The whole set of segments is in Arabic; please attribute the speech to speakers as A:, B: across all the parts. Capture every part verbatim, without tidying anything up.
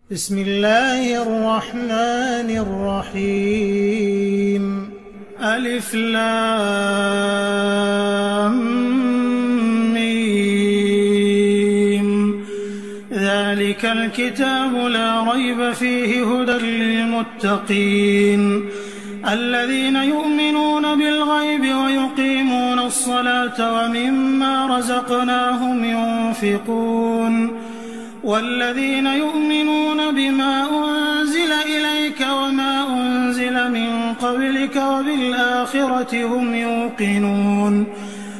A: بسم الله الرحمن الرحيم. ألف لام ميم. ذلك الكتاب لا ريب فيه هدى للمتقين الذين يؤمنون بالغيب ويقيمون الصلاة ومما رزقناهم ينفقون والذين يؤمنون بما أنزل إليك وما أنزل من قبلك وبالآخرة هم يوقنون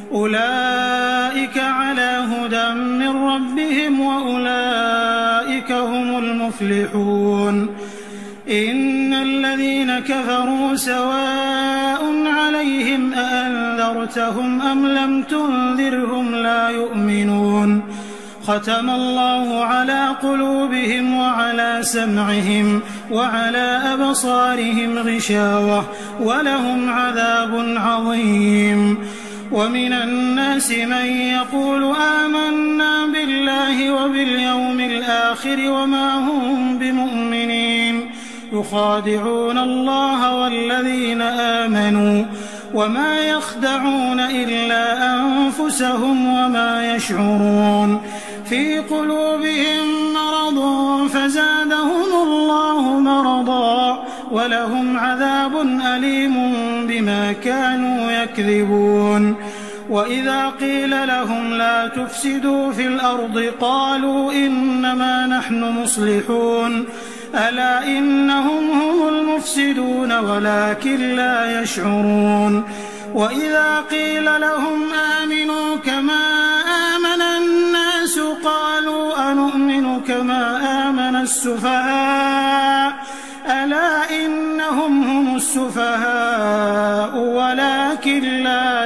A: أولئك على هدى من ربهم وأولئك هم المفلحون. إن الذين كفروا سواء عليهم أأنذرتهم أم لم تنذرهم لا يؤمنون. ختم الله على قلوبهم وعلى سمعهم وعلى أبصارهم غشاوة ولهم عذاب عظيم. ومن الناس من يقول آمنا بالله وباليوم الآخر وما هم بمؤمنين يخادعون الله والذين آمنوا وما يخدعون إلا أنفسهم وما يشعرون. في قلوبهم مرض فزادهم الله مرضا ولهم عذاب أليم بما كانوا يكذبون. وإذا قيل لهم لا تفسدوا في الأرض قالوا إنما نحن مصلحون ألا إنهم هم المفسدون ولكن لا يشعرون. وإذا قيل لهم آمنوا كما آمن الناس قالوا أنؤمن كما آمن السفهاء ألا إنهم هم السفهاء ولكن لا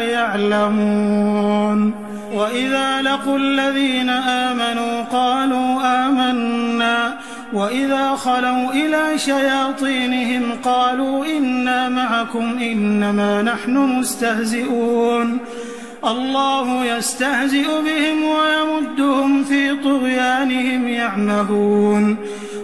A: يعلمون. وإذا لقوا الذين آمنوا قالوا آمنا وإذا خلوا إلى شياطينهم قالوا إنا معكم إنما نحن مستهزئون. الله يستهزئ بهم ويمدهم في طغيانهم يعمهون.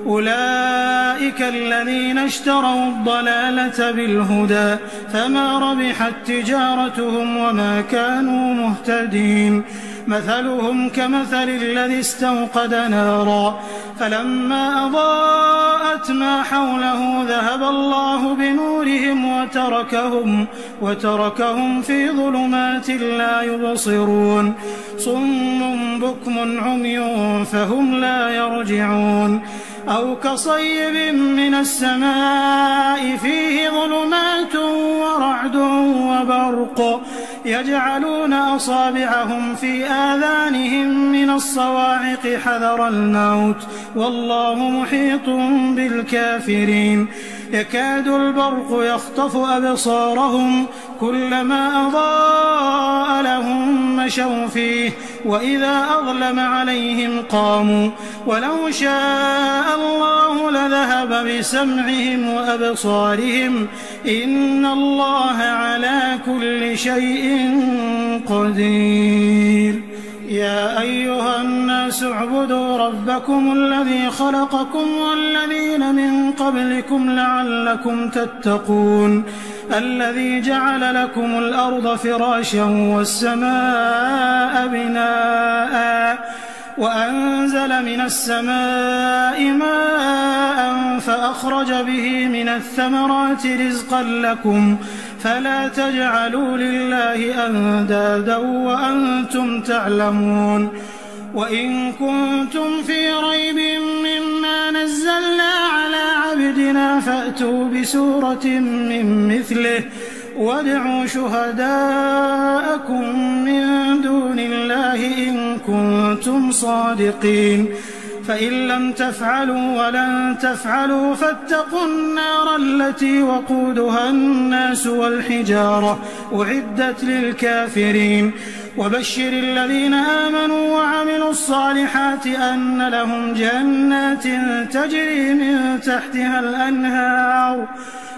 A: أولئك الذين اشتروا الضلالة بالهدى فما ربحت تجارتهم وما كانوا مهتدين. مثلهم كمثل الذي استوقد نارا فلما أضاءت ما حوله ذهب الله بنورهم وتركهم, وتركهم في ظلمات لا يبصرون. صم بكم عمي فهم لا يرجعون. أو كصيب من السماء فيه ظلمات ورعد وبرق يجعلون أصابعهم في آذانهم من الصواعق حذر الموت والله محيط بالكافرين. يكاد البرق يخطف أبصارهم كلما أضاء لهم مشوا فيه وإذا أظلم عليهم قاموا ولو شاء الله لذهب بسمعهم وأبصارهم إن الله على كل شيء قدير. يا أيها الناس اعبدوا ربكم الذي خلقكم والذين من قبلكم لعلكم تتقون الذي جعل لكم الأرض فراشا والسماء بناء وأنزل من السماء ماء فأخرج به من الثمرات رزقا لكم فلا تجعلوا لله أندادا وأنتم تعلمون. وإن كنتم في ريب مما نزلنا على عبدنا فأتوا بسورة من مثله وادعوا شهداءكم من دون الله إن كنتم صادقين. فإن لم تفعلوا ولن تفعلوا فاتقوا النار التي وقودها الناس والحجارة أعدت للكافرين. وبشر الذين آمنوا وعملوا الصالحات أن لهم جنات تجري من تحتها الأنهار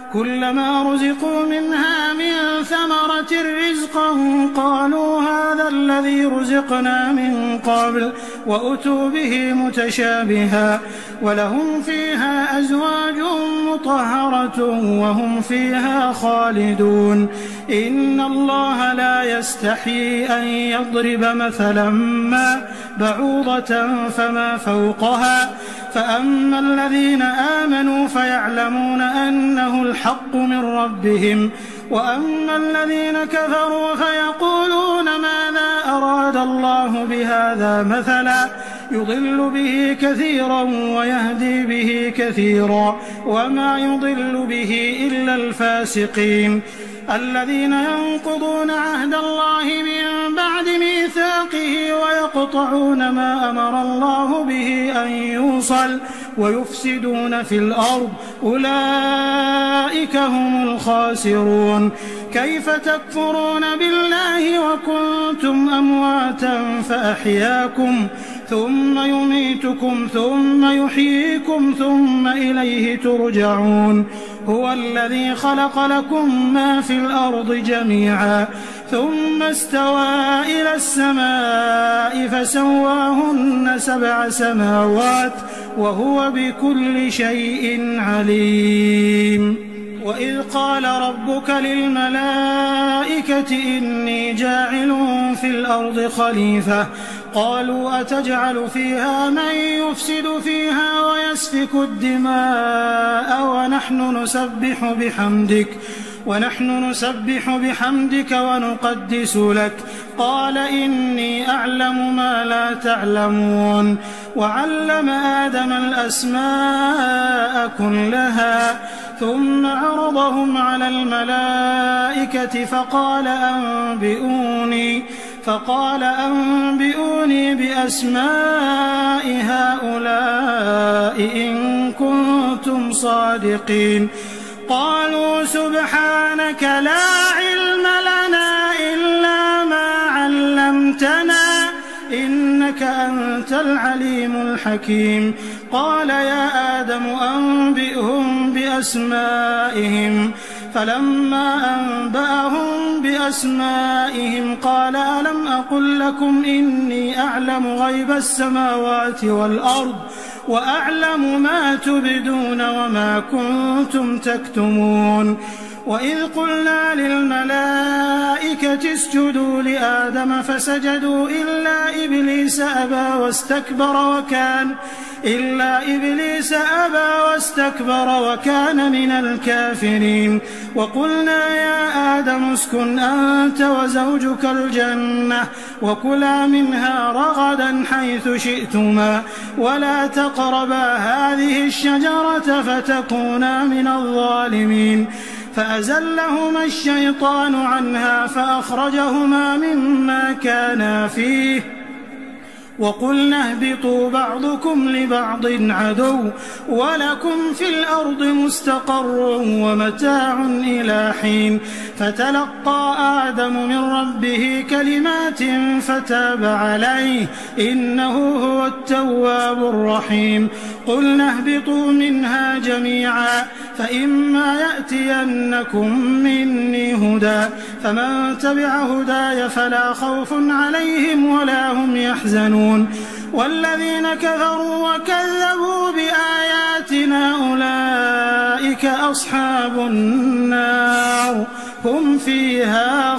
A: كلما رزقوا منها من ثمرة رزقا قالوا هذا الذي رزقنا من قبل وأتوا به متشابها ولهم فيها أزواج مطهرة وهم فيها خالدون إن الله لا يستحيي أن يضرب مثلا ما بعوضة فما فوقها فأما الذين آمنوا فيعلمون أنه الحق من ربهم وأما الذين كفروا فيقولون ماذا أراد الله بهذا مثلا يضل به كثيرا ويهدي به كثيرا وما يضل به إلا الفاسقين الذين ينقضون عهد الله من بعد ميثاقه ويقطعون ما أمر الله به أن يوصل ويفسدون في الأرض أولئك هم الخاسرون كيف تكفرون بالله وكنتم أمواتا فأحياكم ثم يميتكم ثم يحييكم ثم إليه ترجعون هو الذي خلق لكم ما في الأرض جميعا ثم استوى إلى السماء فسواهن سبع سماوات وهو بكل شيء عليم وإذ قال ربك للملائكة إني جاعل في الأرض خليفة قالوا أتجعل فيها من يفسد فيها ويسفك الدماء ونحن نسبح بحمدك ونحن نسبح بحمدك ونقدس لك قال إني أعلم ما لا تعلمون وعلم آدم الأسماء كلها ثم عرضهم على الملائكة فقال أنبئوني فقال أنبئوني بأسماء هؤلاء إن كنتم صادقين قالوا سبحانك لا علم لنا إلا ما علمتنا إنك أنت العليم الحكيم قال يا آدم أنبئهم بأسمائهم فلما أنبأهم بأسمائهم قال ألم أقل لكم إني أعلم غيب السماوات والأرض وأعلم ما تبدون وما كنتم تكتمون وإذ قلنا للملائكة اسجدوا لآدم فسجدوا إلا إبليس أبى واستكبر وكان إلا إبليس أبى واستكبر وكان من الكافرين وقلنا يا آدم اسكن أنت وزوجك الجنة وكلا منها رغدا حيث شئتما ولا تقربا هذه الشجرة فتكونا من الظالمين فأزلهما الشيطان عنها فأخرجهما مما كانا فيه وقلنا اهبطوا بعضكم لبعض عدو ولكم في الأرض مستقر ومتاع إلى حين فتلقى آدم من ربه كلمات فتاب عليه إنه هو التواب الرحيم قلنا اهبطوا منها جميعا فإما يأتينكم مني هدى فمن تبع هداي فلا خوف عليهم ولا هم يحزنون والذين كفروا وكذبوا بآياتنا أولئك أصحاب النار هم فيها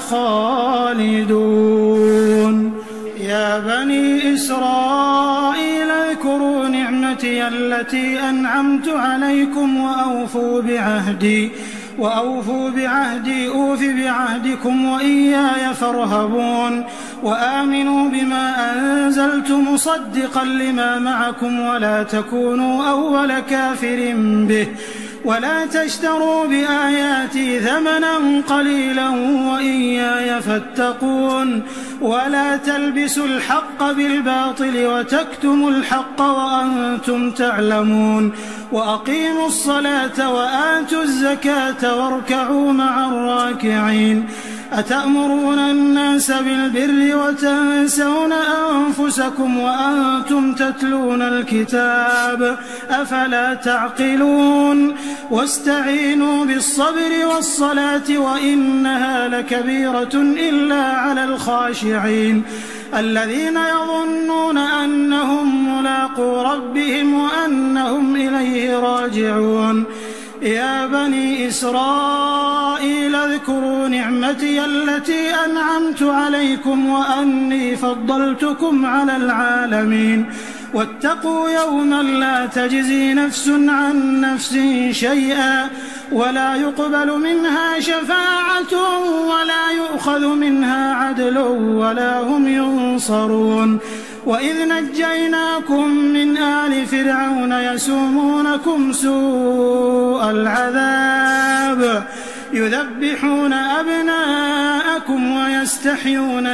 A: خالدون يا بني إسرائيل اذكروا نعمتي التي أنعمت عليكم وأوفوا بعهدي وأوفوا بعهدي أوف بعهدكم وإياي فارهبون وآمنوا بما أنزلت مصدقا لما معكم ولا تكونوا أول كافر به ولا تشتروا بآياتي ثمنا قليلا وإياي فاتقون ولا تلبسوا الحق بالباطل وتكتموا الحق وأنتم تعلمون وأقيموا الصلاة وآتوا الزكاة واركعوا مع الراكعين أتأمرون الناس بالبر وتنسون أنفسكم وأنتم تتلون الكتاب أفلا تعقلون واستعينوا بالصبر والصلاة وإنها لكبيرة إلا على الخاشعين الذين يظنون أنهم ملاقو ربهم وأنهم إليه راجعون يا بني إسرائيل اذكروا نعمتي التي أنعمت عليكم وأني فضلتكم على العالمين واتقوا يوما لا تجزي نفس عن نفس شيئا ولا يقبل منها شفاعة ولا يؤخذ منها عدل ولا هم ينصرون وإذ نجيناكم من آل فرعون يسومونكم سوء العذاب يذبحون أبناءكم ويستحيون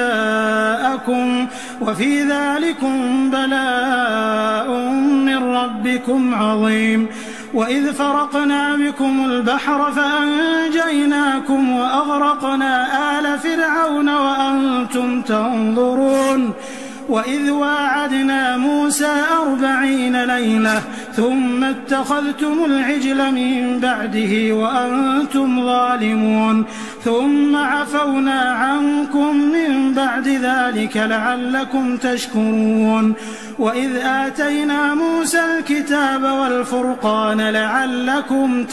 A: نساءكم وفي ذلكم بلاء من ربكم عظيم وإذ فرقنا بكم البحر فأنجيناكم وأغرقنا آل فرعون وأنتم تنظرون وإذ واعدنا موسى أربعين ليلة ثم اتخذتم العجل من بعده وأنتم ظالمون ثم عفونا عنكم من بعد ذلك لعلكم تشكرون وإذ آتينا موسى الكتاب والفرقان لعلكم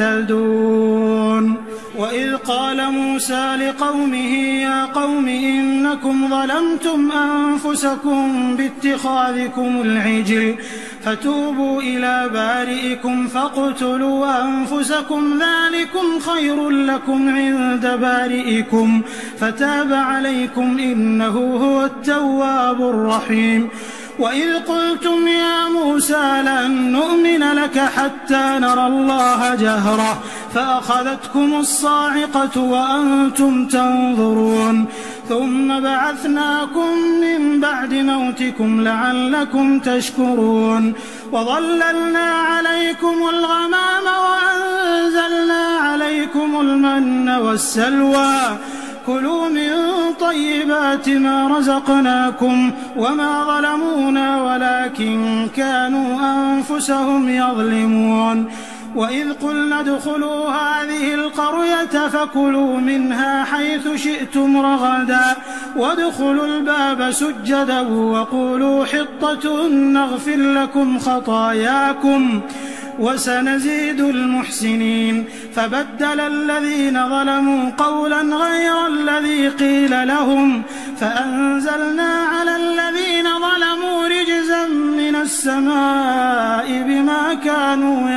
A: تهتدون وإذ قال موسى لقومه يا قوم إنكم ظلمتم أنفسكم باتخاذكم العجل فتوبوا إلى بارئكم فاقتلوا أنفسكم ذلكم خير لكم عند بارئكم فتاب عليكم إنه هو التواب الرحيم وإذ قلتم يا موسى لن نؤمن لك حتى نرى الله جهرة فأخذتكم الصاعقة وأنتم تنظرون ثم بعثناكم من بعد موتكم لعلكم تشكرون وظللنا عليكم الغمام وأنزلنا عليكم المن والسلوى كلوا من طيبات ما رزقناكم وما ظلمونا ولكن كانوا أنفسهم يظلمون وإذ قلنا ادخلوا هذه القرية فكلوا منها حيث شئتم رغدا وادخلوا الباب سجدا وقولوا حطة نغفر لكم خطاياكم وسنزيد المحسنين فبدل الذين ظلموا قولا غير الذي قيل لهم فأنزلنا على الذين ظلموا رجزا من السماء بما كانوا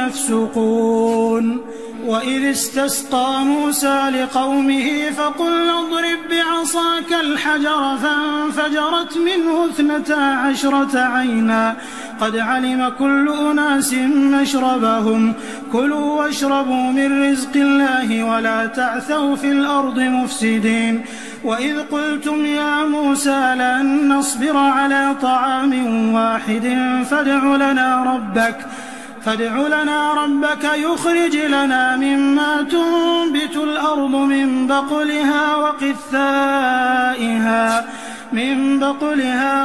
A: يفسقون وإذ استسقى موسى لقومه فقلنا اضرب بعصاك الحجر فانفجرت منه اثنتا عشرة عينا قد علم كل أناس مشربهم كلوا واشربوا من رزق الله ولا تعثوا في الأرض مفسدين وإذ قلتم يا موسى لن نصبر على طعام واحد فادع لنا ربك فادع لنا ربك يخرج لنا مما تنبت الأرض من بقلها وقثائها من بقلها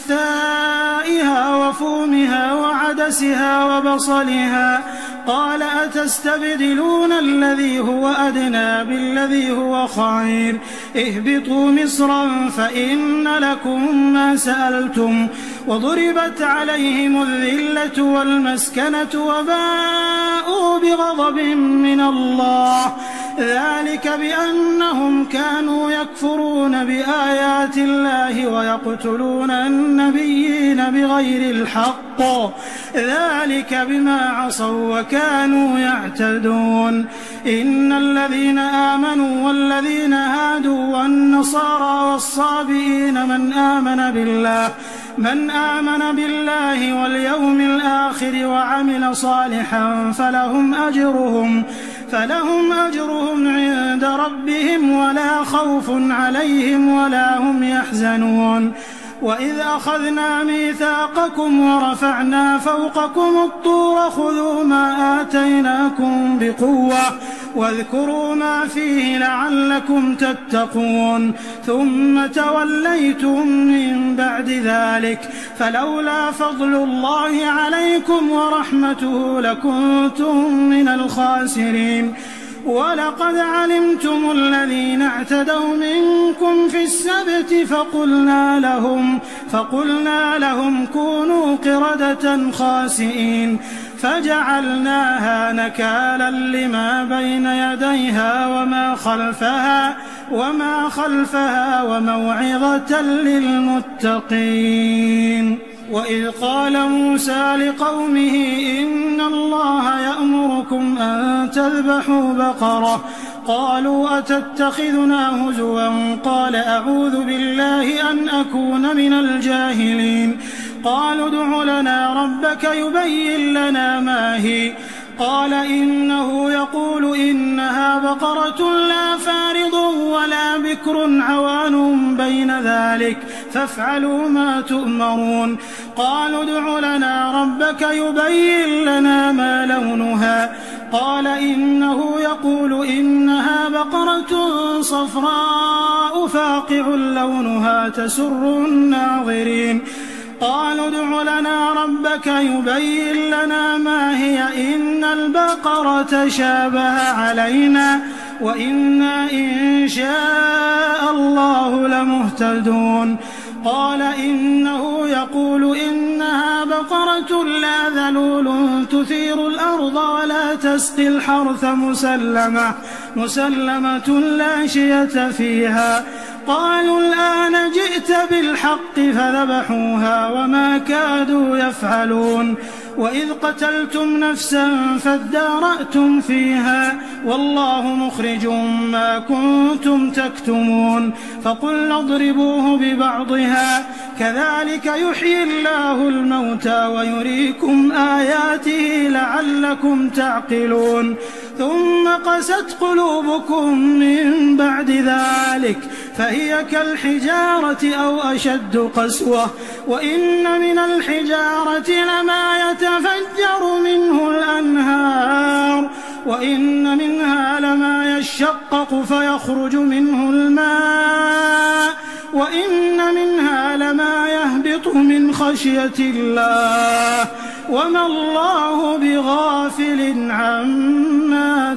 A: وقثائها وفومها وعدسها وبصلها قال أتستبدلون الذي هو أدنى بالذي هو خير اهبطوا مصرا فإن لكم ما سألتم وضربت عليهم الذلة والمسكنة وباءوا بغضب من الله ذلك بأنهم كانوا يكفرون بآيات الله ويقتلون النبيين بغير الحق ذلك بما عصوا وكانوا يعتدون إن الذين آمنوا والذين هادوا والنصارى والصابئين من آمن بالله من آمن بالله واليوم الآخر وعمل صالحا فلهم أجرهم فلهم أجرهم عند ربهم ولا خوف عليهم ولا هم يحزنون وإذ أخذنا ميثاقكم ورفعنا فوقكم الطور خذوا ما آتيناكم بقوة واذكروا ما فيه لعلكم تتقون ثم توليتم من بعد ذلك فلولا فضل الله عليكم ورحمته لكنتم من الخاسرين ولقد علمتم الذين اعتدوا منكم في السبت فقلنا لهم, فقلنا لهم كونوا قردة خاسئين فجعلناها نكالا لما بين يديها وما خلفها وما خلفها وموعظة للمتقين. وإذ قال موسى لقومه إن الله يأمركم أن تذبحوا بقرة قالوا أتتخذنا هزوا قال أعوذ بالله أن أكون من الجاهلين قالوا ادع لنا ربك يبين لنا ما هي قال إنه يقول إنها بقرة لا فارض ولا بكر عوان بين ذلك فافعلوا ما تؤمرون قالوا ادع لنا ربك يبين لنا ما لونها قال إنه يقول إنها بقرة صفراء فاقع لونها تسر الناظرين قالوا ادع لنا ربك يبين لنا ما هي إن البقرة شابه علينا وإنا إن شاء الله لمهتدون قال إنه يقول إنها بقرة لا ذلول تثير الأرض ولا تسقي الحرث مسلمة, مسلمة لا شية فيها قالوا الآن جئت بالحق فذبحوها وما كادوا يفعلون وإذ قتلتم نفسا فادارأتم فيها والله مخرج ما كنتم تكتمون فقلنا اضربوه ببعضها كذلك يحيي الله الموتى ويريكم آياته لعلكم تعقلون ثم قست قلوبكم من بعد ذلك فهي كالحجارة أو أشد قسوة وإن من الحجارة لما يتفجر منه الأنهار وإن منها لما يشقق فيخرج منه الماء وإن منها لما يهبط من خشية الله وما الله بغافل عما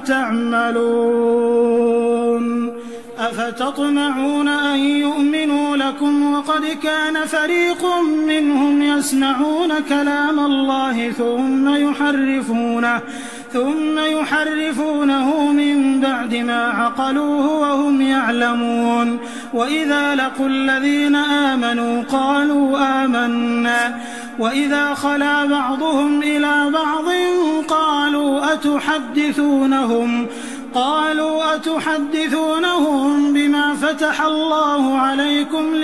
A: تعملون أفتطمعون أن يؤمنوا لكم وقد كان فريق منهم يسمعون كلام الله ثم يحرفونه ثم يحرفونه من بعد ما عقلوه وهم يعلمون وإذا لقوا الذين آمنوا قالوا آمنا وإذا خلا بعضهم إلى بعض قالوا أتحدثونهم قالوا أتحدثونهم بما فتح الله عليكم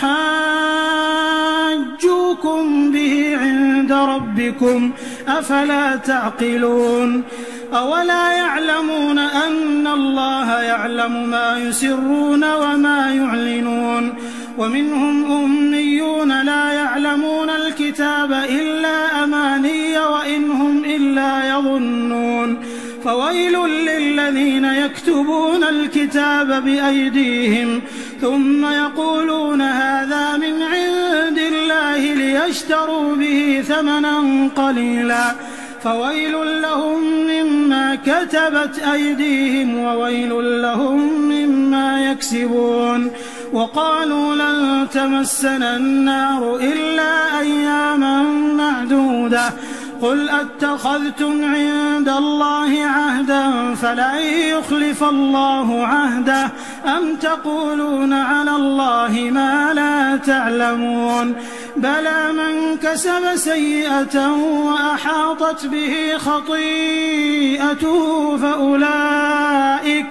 A: ليحاجوكم به عند ربكم أفلا تعقلون أولا يعلمون أن الله يعلم ما يسرون وما يعلنون ومنهم أميون لا يعلمون الكتاب إلا أماني وإن هم إلا يظنون فويل للذين يكتبون الكتاب بأيديهم ثم يقولون هذا من عند الله ليشتروا به ثمنا قليلا فويل لهم مما كتبت أيديهم وويل لهم مما يكسبون وقالوا لن تمسنا النار إلا أياما معدودة قل أتخذتم عند الله عهدا فلن يخلف الله عهده أم تقولون على الله ما لا تعلمون بلى من كسب سيئة وأحاطت به خطيئته فأولئك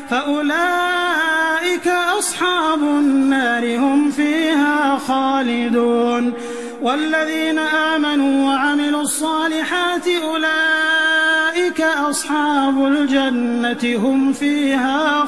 A: فأولئك أصحاب النار هم فيها خالدون والذين آمنوا وعملوا الصالحات أولئك أصحاب الجنة هم فيها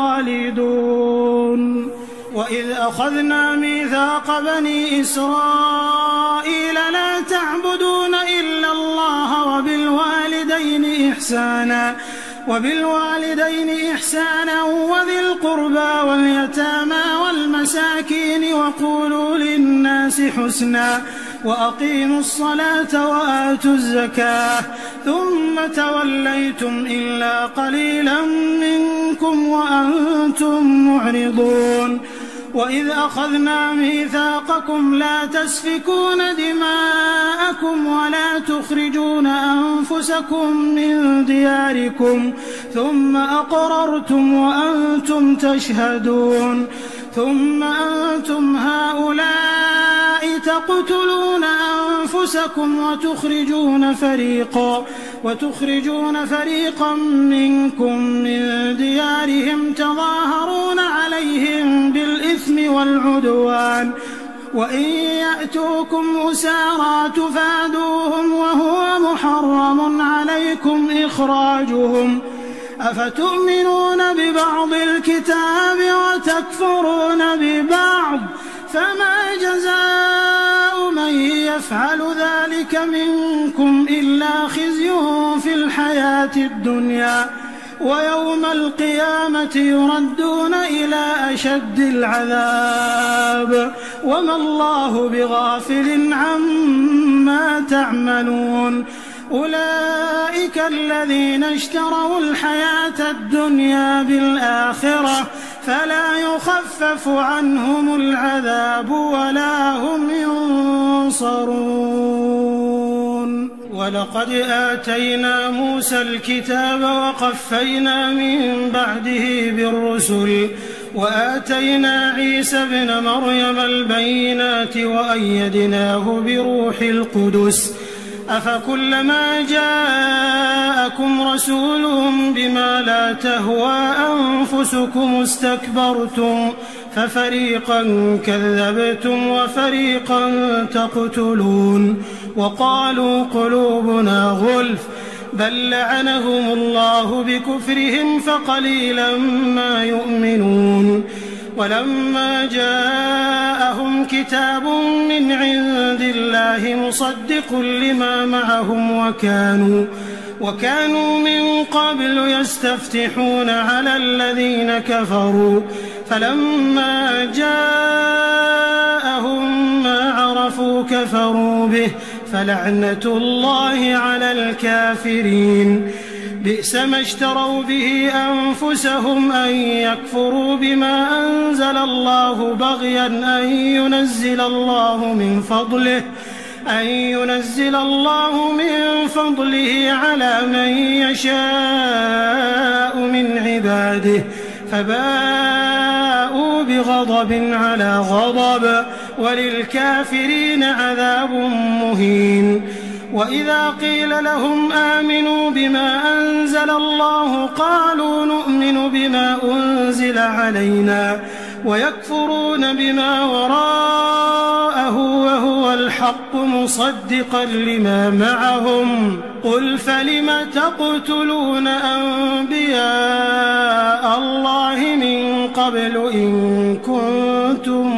A: خالدون وإذ أخذنا ميثاق بني إسرائيل لا تعبدون إلا الله وبالوالدين إحسانا وبالوالدين إحسانا وذي القربى واليتامى والمساكين وقولوا للناس حسنا وأقيموا الصلاة وآتوا الزكاة ثم توليتم إلا قليلا منكم وأنتم معرضون وإذ أخذنا ميثاقكم لا تسفكون دماءكم ولا تخرجون أنفسكم من دياركم ثم أقررتم وأنتم تشهدون ثم أنتم هؤلاء تقتلون أنفسكم وتخرجون فريقا وتخرجون فريقا منكم من ديارهم تظاهرون عليهم بالإثم والعدوان وإن يأتوكم أسارى تفادوهم وهو محرم عليكم إخراجهم أفتؤمنون ببعض الكتاب وتكفرون ببعض فما جزاء من يفعل ذلك منكم إلا خزي في الحياة الدنيا ويوم القيامة يردون إلى أشد العذاب وما الله بغافل عما تعملون أولئك الذين اشتروا الحياة الدنيا بالآخرة فلا يخفف عنهم العذاب ولا هم ينصرون ولقد آتينا موسى الكتاب وقفينا من بعده بالرسل وآتينا عيسى ابن مريم البينات وأيدناه بروح القدس أفكلما جاءكم رسول بما لا تهوى أنفسكم استكبرتم ففريقا كذبتم وفريقا تقتلون وقالوا قلوبنا غلف بل لعنهم الله بكفرهم فقليلا ما يؤمنون ولما جاءهم كتاب من عند الله مصدق لما معهم وكانوا وكانوا من قبل يستفتحون على الذين كفروا فلما جاءهم ما عرفوا كفروا به فلعنة الله على الكافرين بئس ما اشتروا به أنفسهم أن يكفروا بما أنزل الله بغيا أن ينزل الله من فضله أن ينزل الله من فضله على من يشاء من عباده فباءوا بغضب على غضب وللكافرين عذاب مهين وإذا قيل لهم آمنوا بما أنزل الله قالوا نؤمن بما أنزل علينا ويكفرون بما وراءه وهو الحق مصدقا لما معهم قل فلم تقتلون أنبياء الله من قبل إن كنتم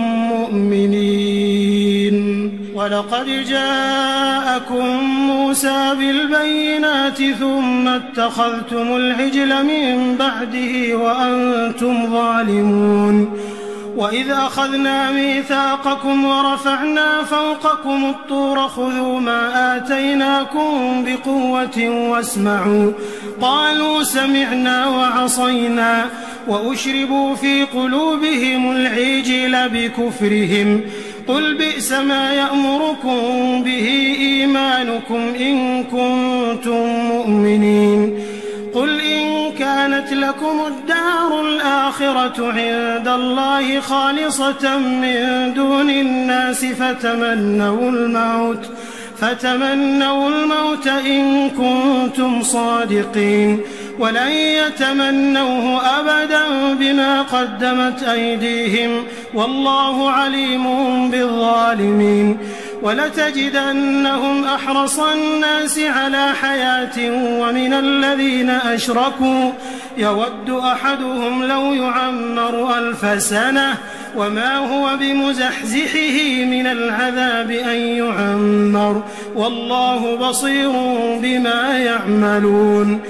A: مؤمنين ولقد جاءكم موسى بالبينات ثم اتخذتم العجل من بعده وأنتم ظالمون وإذ أخذنا ميثاقكم ورفعنا فوقكم الطور خذوا ما آتيناكم بقوة واسمعوا قالوا سمعنا وعصينا وأشربوا في قلوبهم العجل بكفرهم قل بئس ما يأمركم به إيمانكم إن كنتم مؤمنين قل إن كانت لكم الدار الآخرة عند الله خالصة من دون الناس فتمنوا الموت فتمنوا الموت إن كنتم صادقين ولن يتمنوه أبدا بما قدمت أيديهم والله عليم بالظالمين ولتجدنهم أحرص الناس على حياة ومن الذين أشركوا يود أحدهم لو يعمر ألف سنة وما هو بمزحزحه من العذاب أن يعمر والله بصير بما يعملون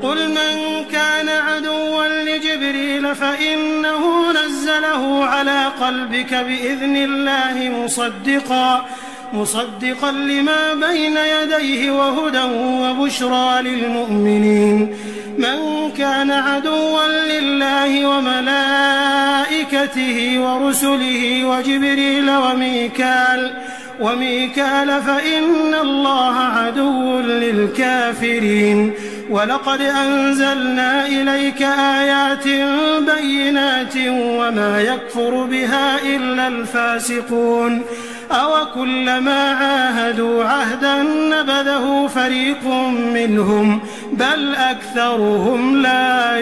A: قل من كان عدوا لجبريل فإنه نزله على قلبك بإذن الله مصدقا مصدقا لما بين يديه وهدى وبشرى للمؤمنين من كان عدوا لله وملائكته ورسله وجبريل وميكال وميكال فإن الله عدو للكافرين ولقد أنزلنا إليك آيات بينات وما يكفر بها إلا الفاسقون أوكلما عاهدوا عهدا نبذه فريق منهم بل أكثرهم لا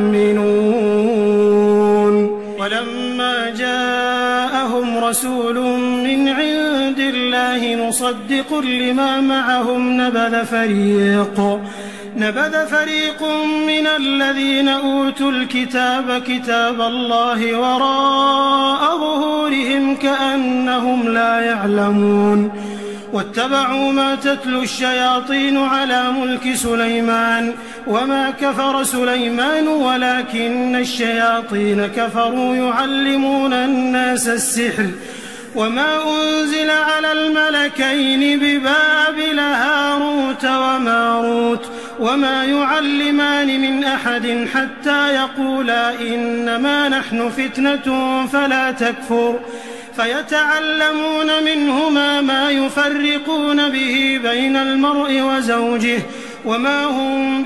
A: يؤمنون ولما جاءهم رسول من عند الله مصدق لما معهم نبذ فريق نبذ فريق من الذين أوتوا الكتاب كتاب الله وراء ظهورهم كأنهم لا يعلمون واتبعوا ما تتلو الشياطين على ملك سليمان وما كفر سليمان ولكن الشياطين كفروا يعلمون الناس السحر وما أنزل على الملكين ببابل هاروت وماروت وما يعلمان من أحد حتى يقولا إنما نحن فتنة فلا تكفر فيتعلمون منهما ما يفرقون به بين المرء وزوجه وما هم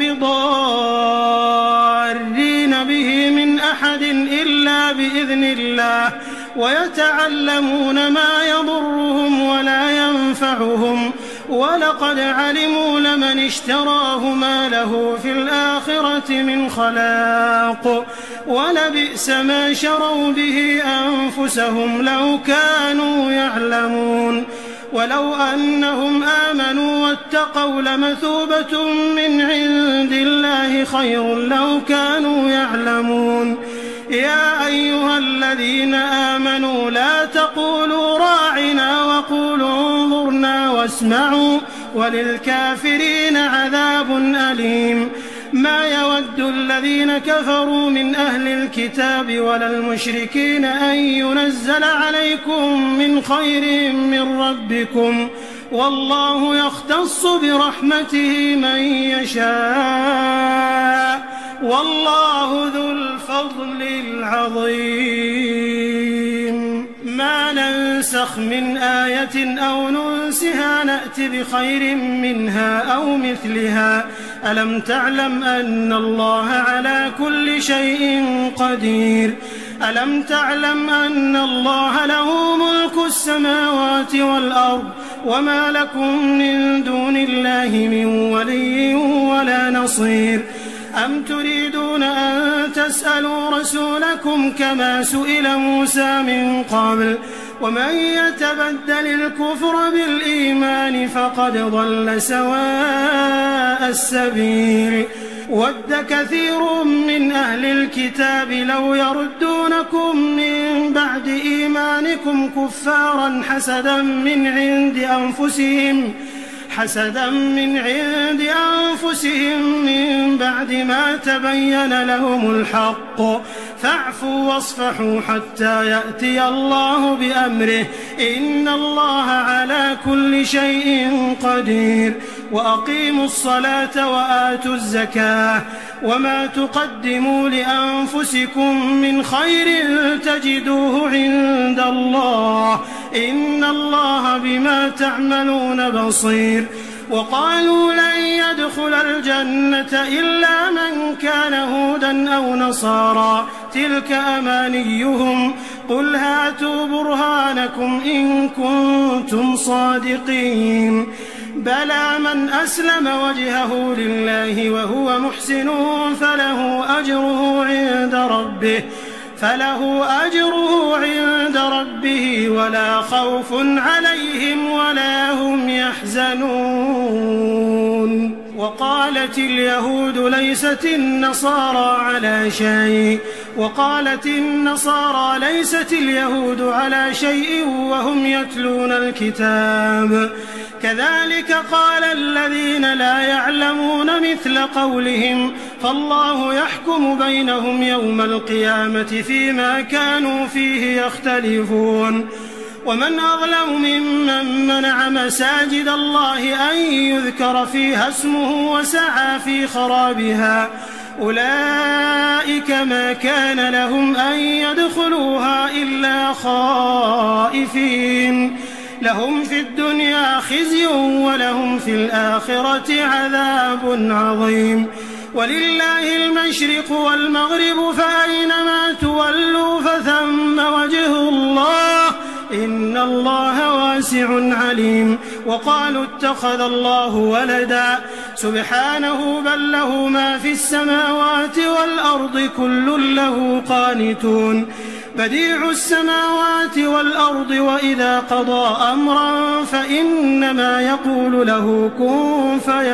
A: بضارين به من أحد إلا بإذن الله ويتعلمون ما يضرهم ولا ينفعهم ولقد علموا لمن اشتراه ما له في الآخرة من خلاق ولبئس ما شروا به أنفسهم لو كانوا يعلمون ولو أنهم آمنوا واتقوا لمثوبة من عند الله خير لو كانوا يعلمون يا أيها الذين آمنوا لا تقولوا راعنا وقولوا انظرنا واسمعوا وللكافرين عذاب أليم ما يود الذين كفروا من أهل الكتاب ولا المشركين أن ينزل عليكم من خير من ربكم والله يختص برحمته من يشاء والله ذو الفضل العظيم ما ننسخ من آية أو ننسها نأت بخير منها أو مثلها ألم تعلم أن الله على كل شيء قدير ألم تعلم أن الله له ملك السماوات والأرض وما لكم من دون الله من ولي ولا نصير أم تريدون أن تسألوا رسولكم كما سئل موسى من قبل ومن يتبدل الكفر بالإيمان فقد ضل سواء السبيل ود كثير من أهل الكتاب لو يردونكم من بعد إيمانكم كفارا حسدا من عند أنفسهم حسدا من عند أنفسهم من بعد ما تبين لهم الحق فاعفوا واصفحوا حتى يأتي الله بأمره إن الله على كل شيء قدير وأقيموا الصلاة وآتوا الزكاة وما تقدموا لأنفسكم من خير تجدوه عند الله إن الله بما تعملون بصير وقالوا لن يدخل الجنة إلا من كان هودا أو نصارى تلك أمانيهم قل هاتوا برهانكم إن كنتم صادقين بلى من أسلم وجهه لله وهو محسن فله أجره عند ربه فله أجره عند ربه ولا خوف عليهم ولا هم يحزنون وقالت اليهود ليست النصارى على شيء وقالت النصارى ليست اليهود على شيء وهم يتلون الكتاب كذلك قال الذين لا يعلمون مثل قولهم فالله يحكم بينهم يوم القيامة فيما كانوا فيه يختلفون ومن أظلم ممن منع مساجد الله أن يذكر فيها اسمه وسعى في خرابها أولئك ما كان لهم أن يدخلوها إلا خائفين لهم في الدنيا خزي ولهم في الآخرة عذاب عظيم ولله المشرق والمغرب فأينما تولوا فثم وجه الله إن الله واسع عليم وقالوا اتخذ الله ولدا سبحانه بل له ما في السماوات والأرض كل له قانتون بديع السماوات والأرض وإذا قضى أمرا فإنما يقول له كن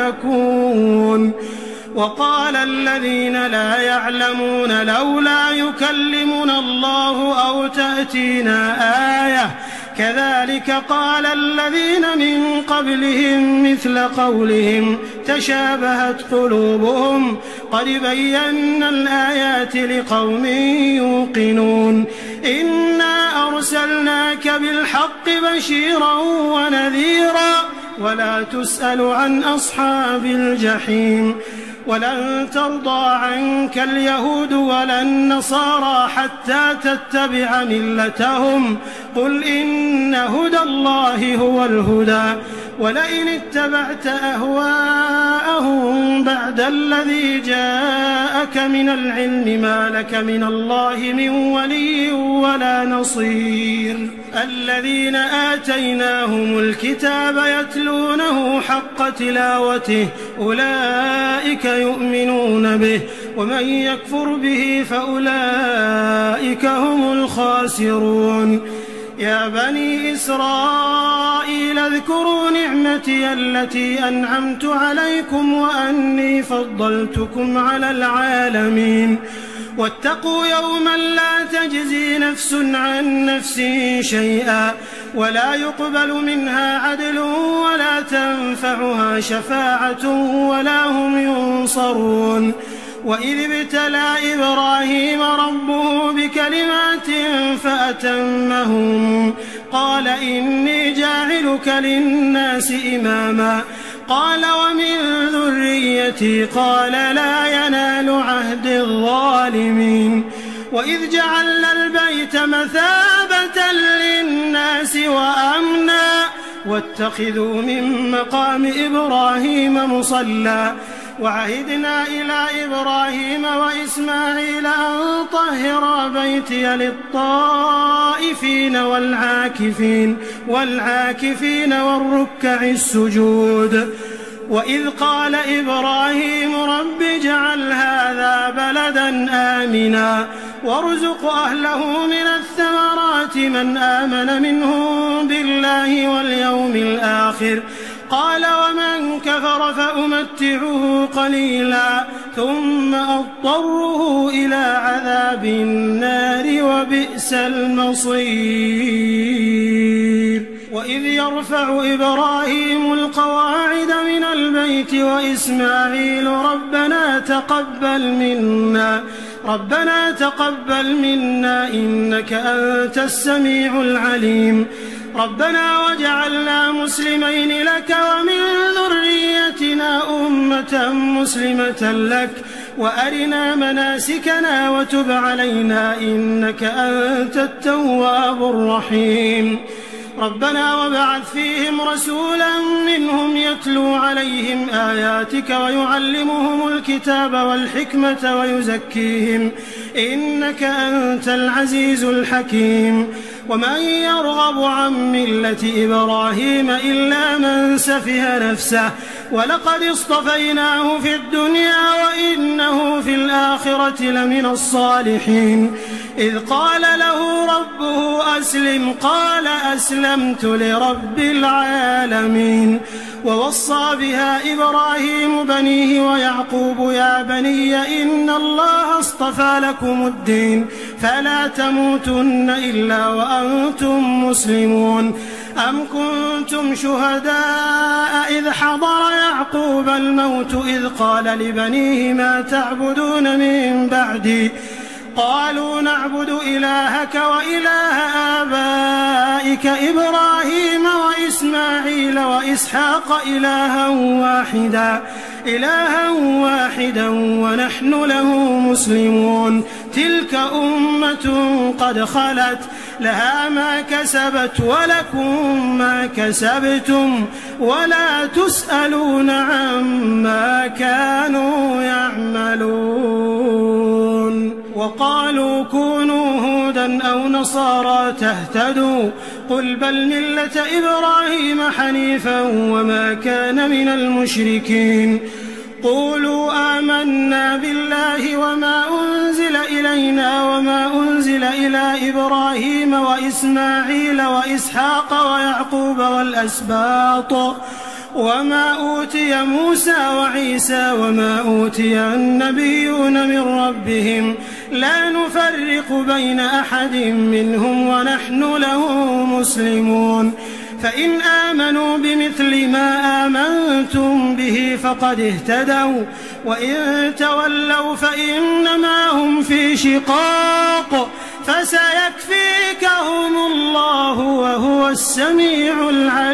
A: فيكون وقال الذين لا يعلمون لولا يكلمنا الله أو تأتينا آية كذلك قال الذين من قبلهم مثل قولهم تشابهت قلوبهم قد بينا الآيات لقوم يوقنون إنا أرسلناك بالحق بشيرا ونذيرا ولا تسأل عن أصحاب الجحيم ولن ترضى عنك اليهود ولا النصارى حتى تتبع ملتهم قل إن هدى الله هو الهدى ولئن اتبعت أهواءهم بعد الذي جاءك من العلم ما لك من الله من ولي ولا نصير الذين آتيناهم الكتاب يتلونه حق تلاوته أولئك يؤمنون به ومن يكفر به فأولئك هم الخاسرون يا بني إسرائيل اذكروا نعمتي التي أنعمت عليكم وأني فضلتكم على العالمين واتقوا يوما لا تجزي نفس عن نفس شيئا ولا يقبل منها عدل ولا تنفعها شفاعة ولا هم ينصرون وإذ ابتلى إبراهيم ربه بكلمات فأتمهم قال إني جاعلك للناس إماما قال ومن ذريتي قال لا ينال عهد الظالمين وإذ جعلنا البيت مثابة للناس وأمنا واتخذوا من مقام إبراهيم مصلى وعهدنا إلى إبراهيم وإسماعيل أن طهرا بيتي للطائفين والعاكفين والعاكفين والركع السجود وإذ قال إبراهيم رب اجعل هذا بلدا آمنا وارزق أهله من الثمرات من آمن منهم بالله واليوم الآخر قال ومن كفر فأمتعه قليلا ثم أضطره إلى عذاب النار وبئس المصير وإذ يرفع إبراهيم القواعد من البيت وإسماعيل ربنا تقبل منا ربنا تقبل منا إنك أنت السميع العليم ربنا واجعلنا مسلمين لك ومن ذريتنا أمة مسلمة لك وأرنا مناسكنا وتب علينا إنك أنت التواب الرحيم ربنا وابعث فيهم رسولا منهم يتلو عليهم آياتك ويعلمهم الكتاب والحكمة ويزكيهم إنك أنت العزيز الحكيم ومن يرغب عن ملة إبراهيم إلا من سفه نفسه ولقد اصطفيناه في الدنيا وإنه في الآخرة لمن الصالحين إذ قال له ربه أسلم قال أسلمت لرب العالمين. ووصى بها إبراهيم بنيه ويعقوب يا بني إن الله اصطفى لكم الدين فلا تموتن إلا وأنتم مسلمون. أم كنتم شهداء إذ حضر يعقوب الموت إذ قال لبنيه ما تعبدون من بعدي قالوا نعبد إلهك وإله آبائك إبراهيم وإسماعيل وإسحاق إلها واحدا إلها واحدا ونحن له مسلمون. تلك أمة قد خلت لها ما كسبت ولكم ما كسبتم ولا تسألون عما كانوا يعملون. وقالوا كونوا هودا أو نصارى تهتدوا قل بل ملة إبراهيم حنيفا وما كان من المشركين. قولوا آمنا بالله وما أنزل إلينا وما أنزل إلى إبراهيم وإسماعيل وإسحاق ويعقوب والأسباط وما أوتي موسى وعيسى وما أوتي النبيون من ربهم لا نفرق بين أحد منهم ونحن له مسلمون. فإن آمنوا بمثل ما آمنتم به فقد اهتدوا وإن تولوا فإنما هم في شقاق فسيكفيكهم الله وهو السميع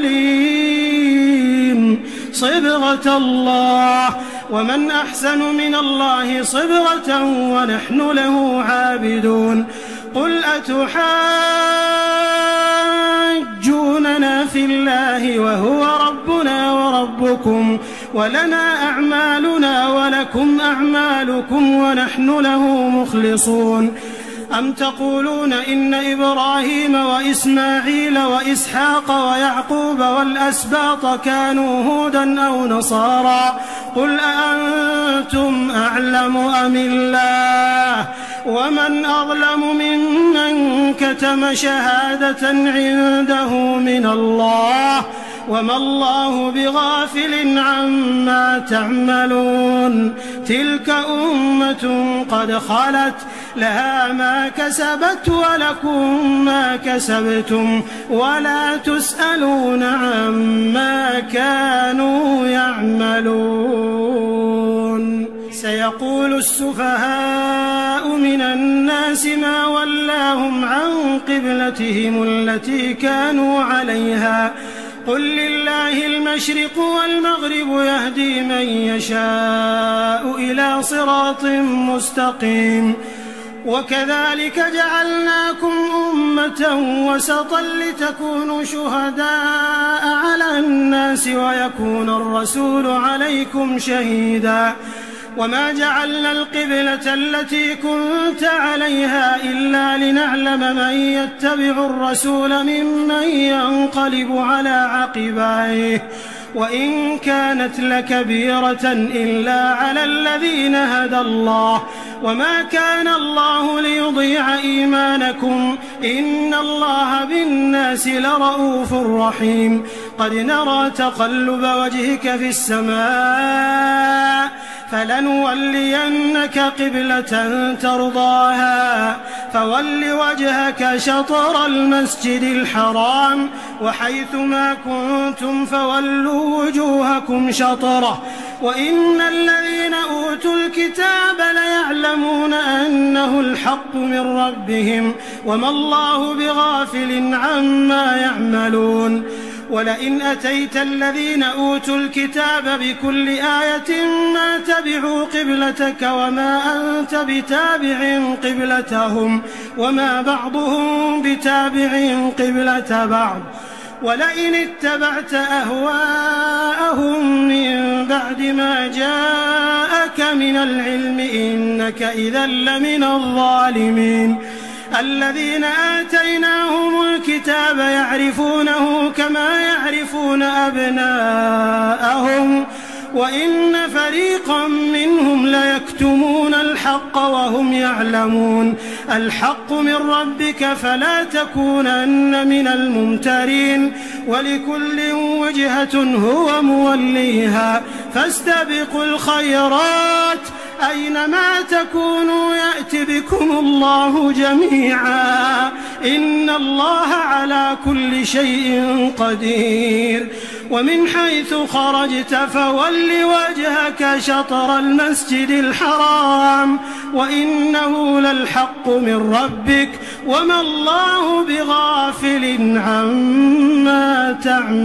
A: العليم. صبغة الله ومن أحسن من الله صبغة ونحن له عابدون. قل أتحاجوننا في الله وهو ربنا وربكم ولنا أعمالنا ولكم أعمالكم ونحن له مخلصون. أم تقولون إن إبراهيم وإسماعيل وإسحاق ويعقوب والأسباط كانوا هودا أو نصارى قل أأنتم أعلم أم الله ومن أظلم ممن كتم شهادة عنده من الله وما الله بغافل عما تعملون. تلك أمة قد خلت لها ما كسبت ولكم ما كسبتم ولا تسألون عما كانوا يعملون. سيقول السفهاء من الناس ما ولاهم عن قبلتهم التي كانوا عليها قل لله المشرق والمغرب يهدي من يشاء إلى صراط مستقيم. وكذلك جعلناكم أمة وسطا لتكونوا شهداء على الناس ويكون الرسول عليكم شهيدا. وما جعلنا القبلة التي كنت عليها إلا لنعلم من يتبع الرسول ممن ينقلب على عقبيه وإن كانت لكبيرة إلا على الذين هدى الله وما كان الله ليضيع إيمانكم إن الله بالناس لرؤوف رحيم. قد نرى تقلب وجهك في السماء فلنولينك قبلة ترضاها فول وجهك شطر المسجد الحرام وحيث ما كنتم فولوا وجوهكم شطره وإن الذين أوتوا الكتاب ليعلمون أنه الحق من ربهم وما الله بغافل عما يعملون. ولئن أتيت الذين أوتوا الكتاب بكل آية ما تبعوا قبلتك وما أنت بتابع قبلتهم وما بعضهم بتابع قبلة بعض. ولئن اتبعت أهواءهم من بعد ما جاءك من العلم إنك إذا لمن الظالمين. الذين آتيناهم الكتاب يعرفونه كما يعرفون أبناءهم وإن فريقا منهم ليكتمون الحق الحق وهم يعلمون الحق من ربك فلا تكونن من الممترين ولكل وجهة هو موليها فاستبقوا الخيرات أينما تكونوا يأت بكم الله جميعا إن الله على كل شيء قدير ومن حيث خرجت فول وجهك شطر المسجد الحرام وإنه للحق من ربك وما الله بغافل عما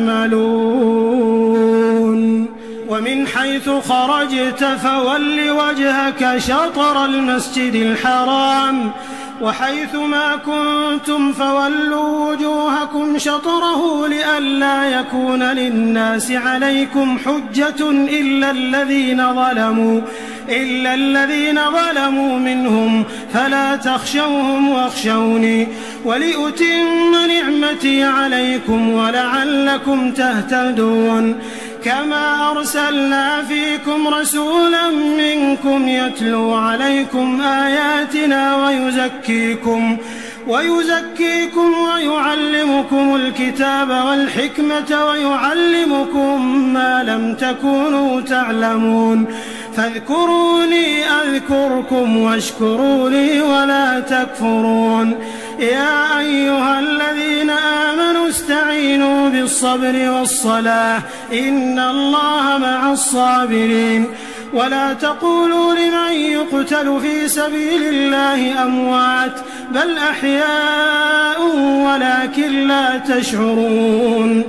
A: تعملون ومن حيث خرجت فول وجهك شطر المسجد الحرام وحيث ما كنتم فولوا وجوهكم شطره لئلا يكون للناس عليكم حجة إلا الذين ظلموا إلا الذين ظلموا منهم فلا تخشوهم واخشوني ولأتم نعمتي عليكم ولعلكم تهتدون كما أرسلنا فيكم رسولا منكم يتلو عليكم آياتنا ويزكيكم ويزكيكم ويعلمكم الكتاب والحكمة ويعلمكم ما لم تكونوا تعلمون فاذكروني أذكركم واشكروا لي ولا تكفرون يا أيها الذين آمنوا استعينوا بالصبر والصلاة إن الله مع الصابرين ولا تقولوا لمن يقتل في سبيل الله أموات بل أحياء ولكن لا تشعرون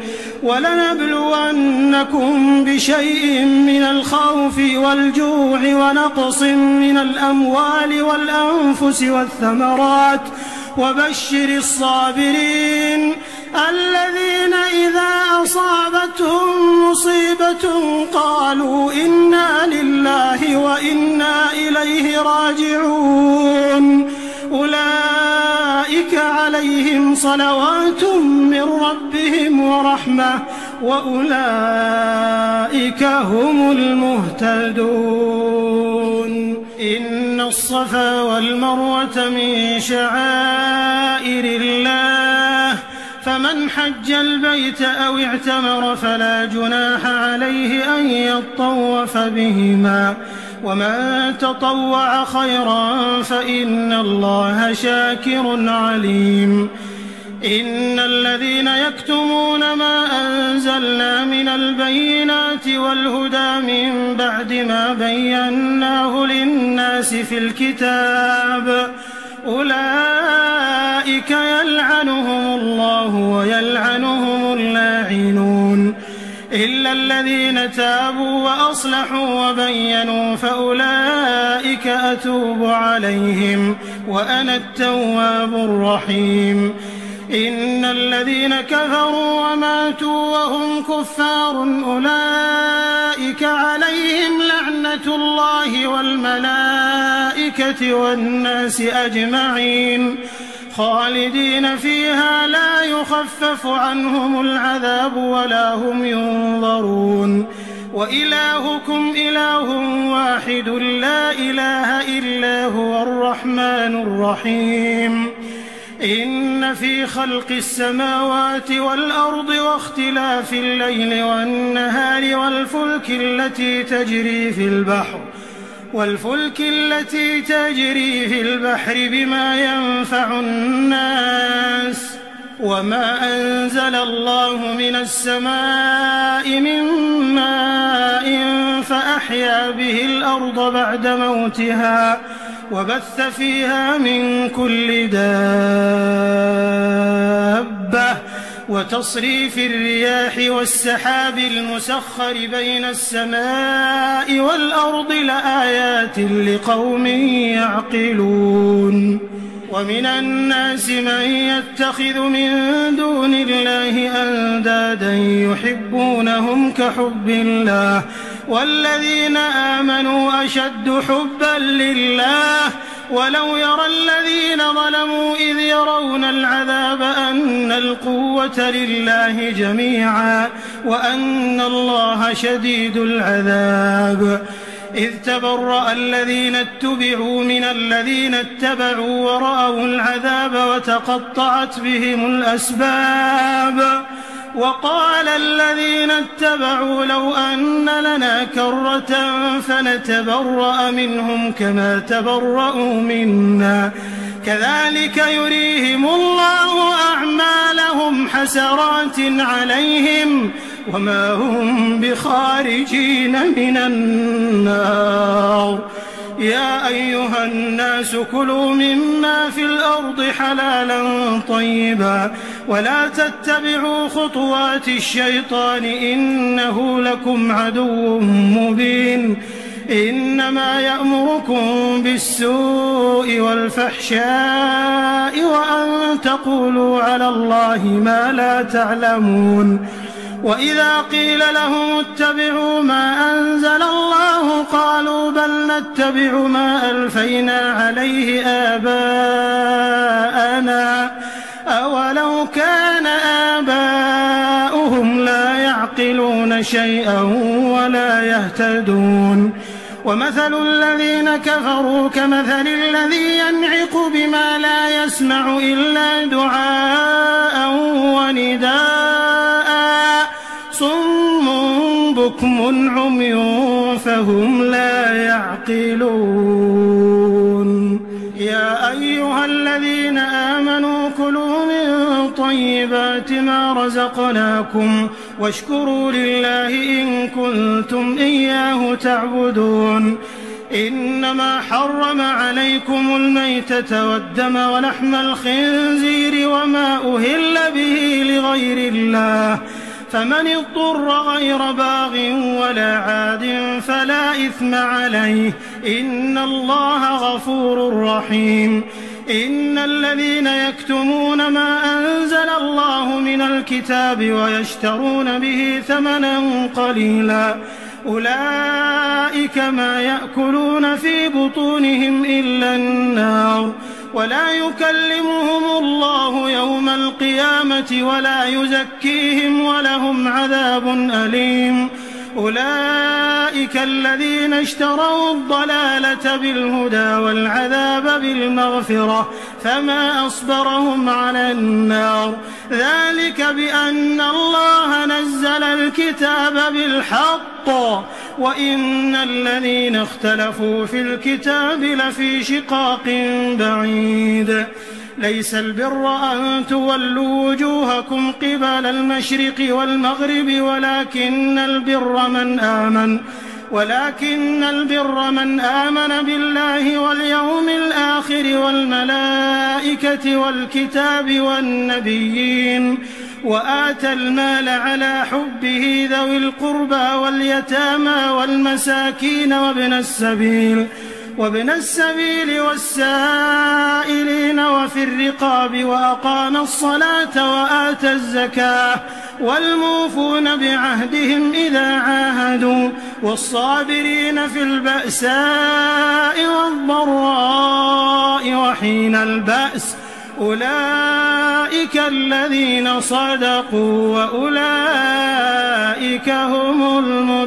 A: ولنبلونكم بشيء من الخوف والجوع ونقص من الأموال والأنفس والثمرات وبشر الصابرين الذين إذا أصابتهم مصيبة قالوا إنا لله وإنا إليه راجعون أولئك عليهم صلوات من ربهم ورحمة وأولئك هم المهتدون إن الصفا والمروة من شعائر الله فمن حج البيت أو اعتمر فلا جناح عليه أن يطوف بهما ومن تطوع خيرا فإن الله شاكر عليم إن الذين يكتمون ما أنزلنا من البينات والهدى من بعد ما بيناه للناس في الكتاب أولئك يلعنهم الله ويلعنهم اللاعنون إلا الذين تابوا وأصلحوا وبينوا فأولئك أتوب عليهم وأنا التواب الرحيم إن الذين كفروا وماتوا وهم كفار أولئك عليهم لعنة الله والملائكة والناس أجمعين خالدين فيها لا يخفف عنهم العذاب ولا هم ينظرون وإلهكم إله واحد لا إله إلا هو الرحمن الرحيم إن في خلق السماوات والأرض واختلاف الليل والنهار والفلك التي تجري في البحر والفلك التي تجري في البحر بما ينفع الناس وما أنزل الله من السماء من ماء فأحيا به الأرض بعد موتها وبث فيها من كل دابة وتصريف الرياح والسحاب المسخر بين السماء والأرض لآيات لقوم يعقلون ومن الناس من يتخذ من دون الله أندادا يحبونهم كحب الله والذين آمنوا أشد حبا لله ولو يرى الذين ظلموا إذ يرون العذاب أن القوة لله جميعا وأن الله شديد العذاب إذ تبرأ الذين اتبعوا من الذين اتبعوا ورأوا العذاب وتقطعت بهم الأسباب وقال الذين اتبعوا لو أن لنا كرة فنتبرأ منهم كما تبرأوا منا كذلك يريهم الله أعمالهم حسرات عليهم وما هم بخارجين من النار. يا أيها الناس كلوا مما في الأرض حلالا طيبا ولا تتبعوا خطوات الشيطان إنه لكم عدو مبين. إنما يأمركم بالسوء والفحشاء وأن تقولوا على الله ما لا تعلمون. وإذا قيل لهم اتبعوا ما أنزل الله قالوا بل نتبع ما ألفينا عليه آباءنا أولو كان آباؤهم لا يعقلون شيئا ولا يهتدون. ومثل الذين كفروا كمثل الذي ينعق بما لا يسمع إلا دعاء ونداء صم بكم عمي فهم لا يعقلون. يا أيها الذين آمنوا كلوا من طيبات ما رزقناكم واشكروا لله إن كنتم إياه تعبدون. إنما حرم عليكم الميتة والدم ولحم الخنزير وما أهل به لغير الله فمن اضطر غير باغ ولا عاد فلا إثم عليه إن الله غفور رحيم. إن الذين يكتمون ما أنزل الله من الكتاب ويشترون به ثمنا قليلا أولئك ما يأكلون في بطونهم إلا النار ولا يكلمهم الله يوم القيامة ولا يزكيهم ولهم عذاب أليم. أولئك الذين اشتروا الضلالة بالهدى والعذاب بالمغفرة فما أصبرهم على النار ذلك بأن الله نزل الكتاب بالحق وإن الذين اختلفوا في الكتاب لفي شقاق بعيد. ليس البر أن تولوا وجوهكم قبل المشرق والمغرب ولكن البر من آمن ولكن البر من آمن بالله واليوم الآخر والملائكة والكتاب والنبيين وآتى المال على حبه ذوي القربى واليتامى والمساكين وابن السبيل وابن السبيل والسائلين وفي الرقاب وأقام الصلاة وآتى الزكاة والموفون بعهدهم إذا عاهدوا والصابرين في البأساء والضراء وحين البأس أولئك الذين صدقوا وأولئك هم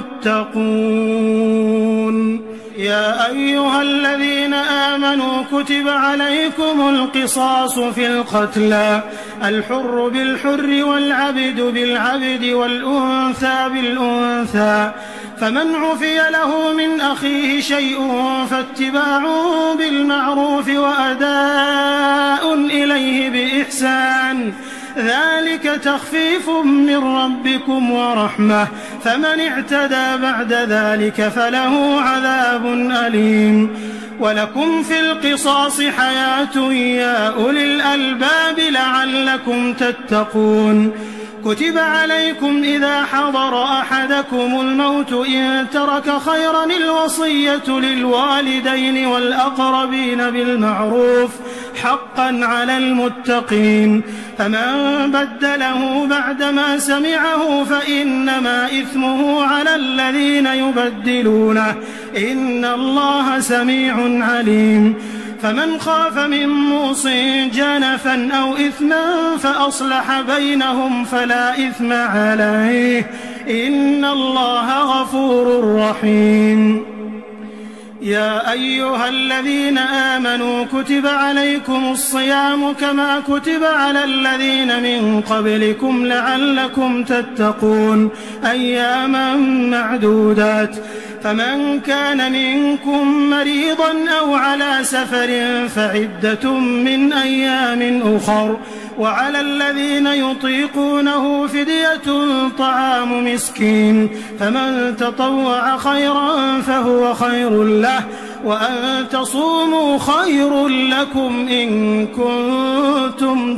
A: المتقون. يا أيها الذين آمنوا كتب عليكم القصاص في القتلى الحر بالحر والعبد بالعبد والأنثى بالأنثى فمن عفي له من أخيه شيء فاتباع بالمعروف وأداء إليه بإحسان ذلك تخفيف من ربكم ورحمة فمن اعتدى بعد ذلك فله عذاب أليم. ولكم في القصاص حياة يا أولي الألباب لعلكم تتقون. كتب عليكم إذا حضر أحدكم الموت إن ترك خيرا الوصية للوالدين والأقربين بالمعروف حقا على المتقين فمن بدله بعدما سمعه فإنما إثمه على الذين يبدلونه إن الله سميع عليم. فمن خاف من موص جنفا أو إثما فأصلح بينهم فلا إثم عليه إن الله غفور رحيم. يا أيها الذين آمنوا كتب عليكم الصيام كما كتب على الذين من قبلكم لعلكم تتقون أياما معدودات فمن كان منكم مريضا أو على سفر فعدة من أيام أخر وعلى الذين يطيقونه فدية طعام مسكين فمن تطوع خيرا فهو خير له وأن تصوموا خير لكم إن كنتم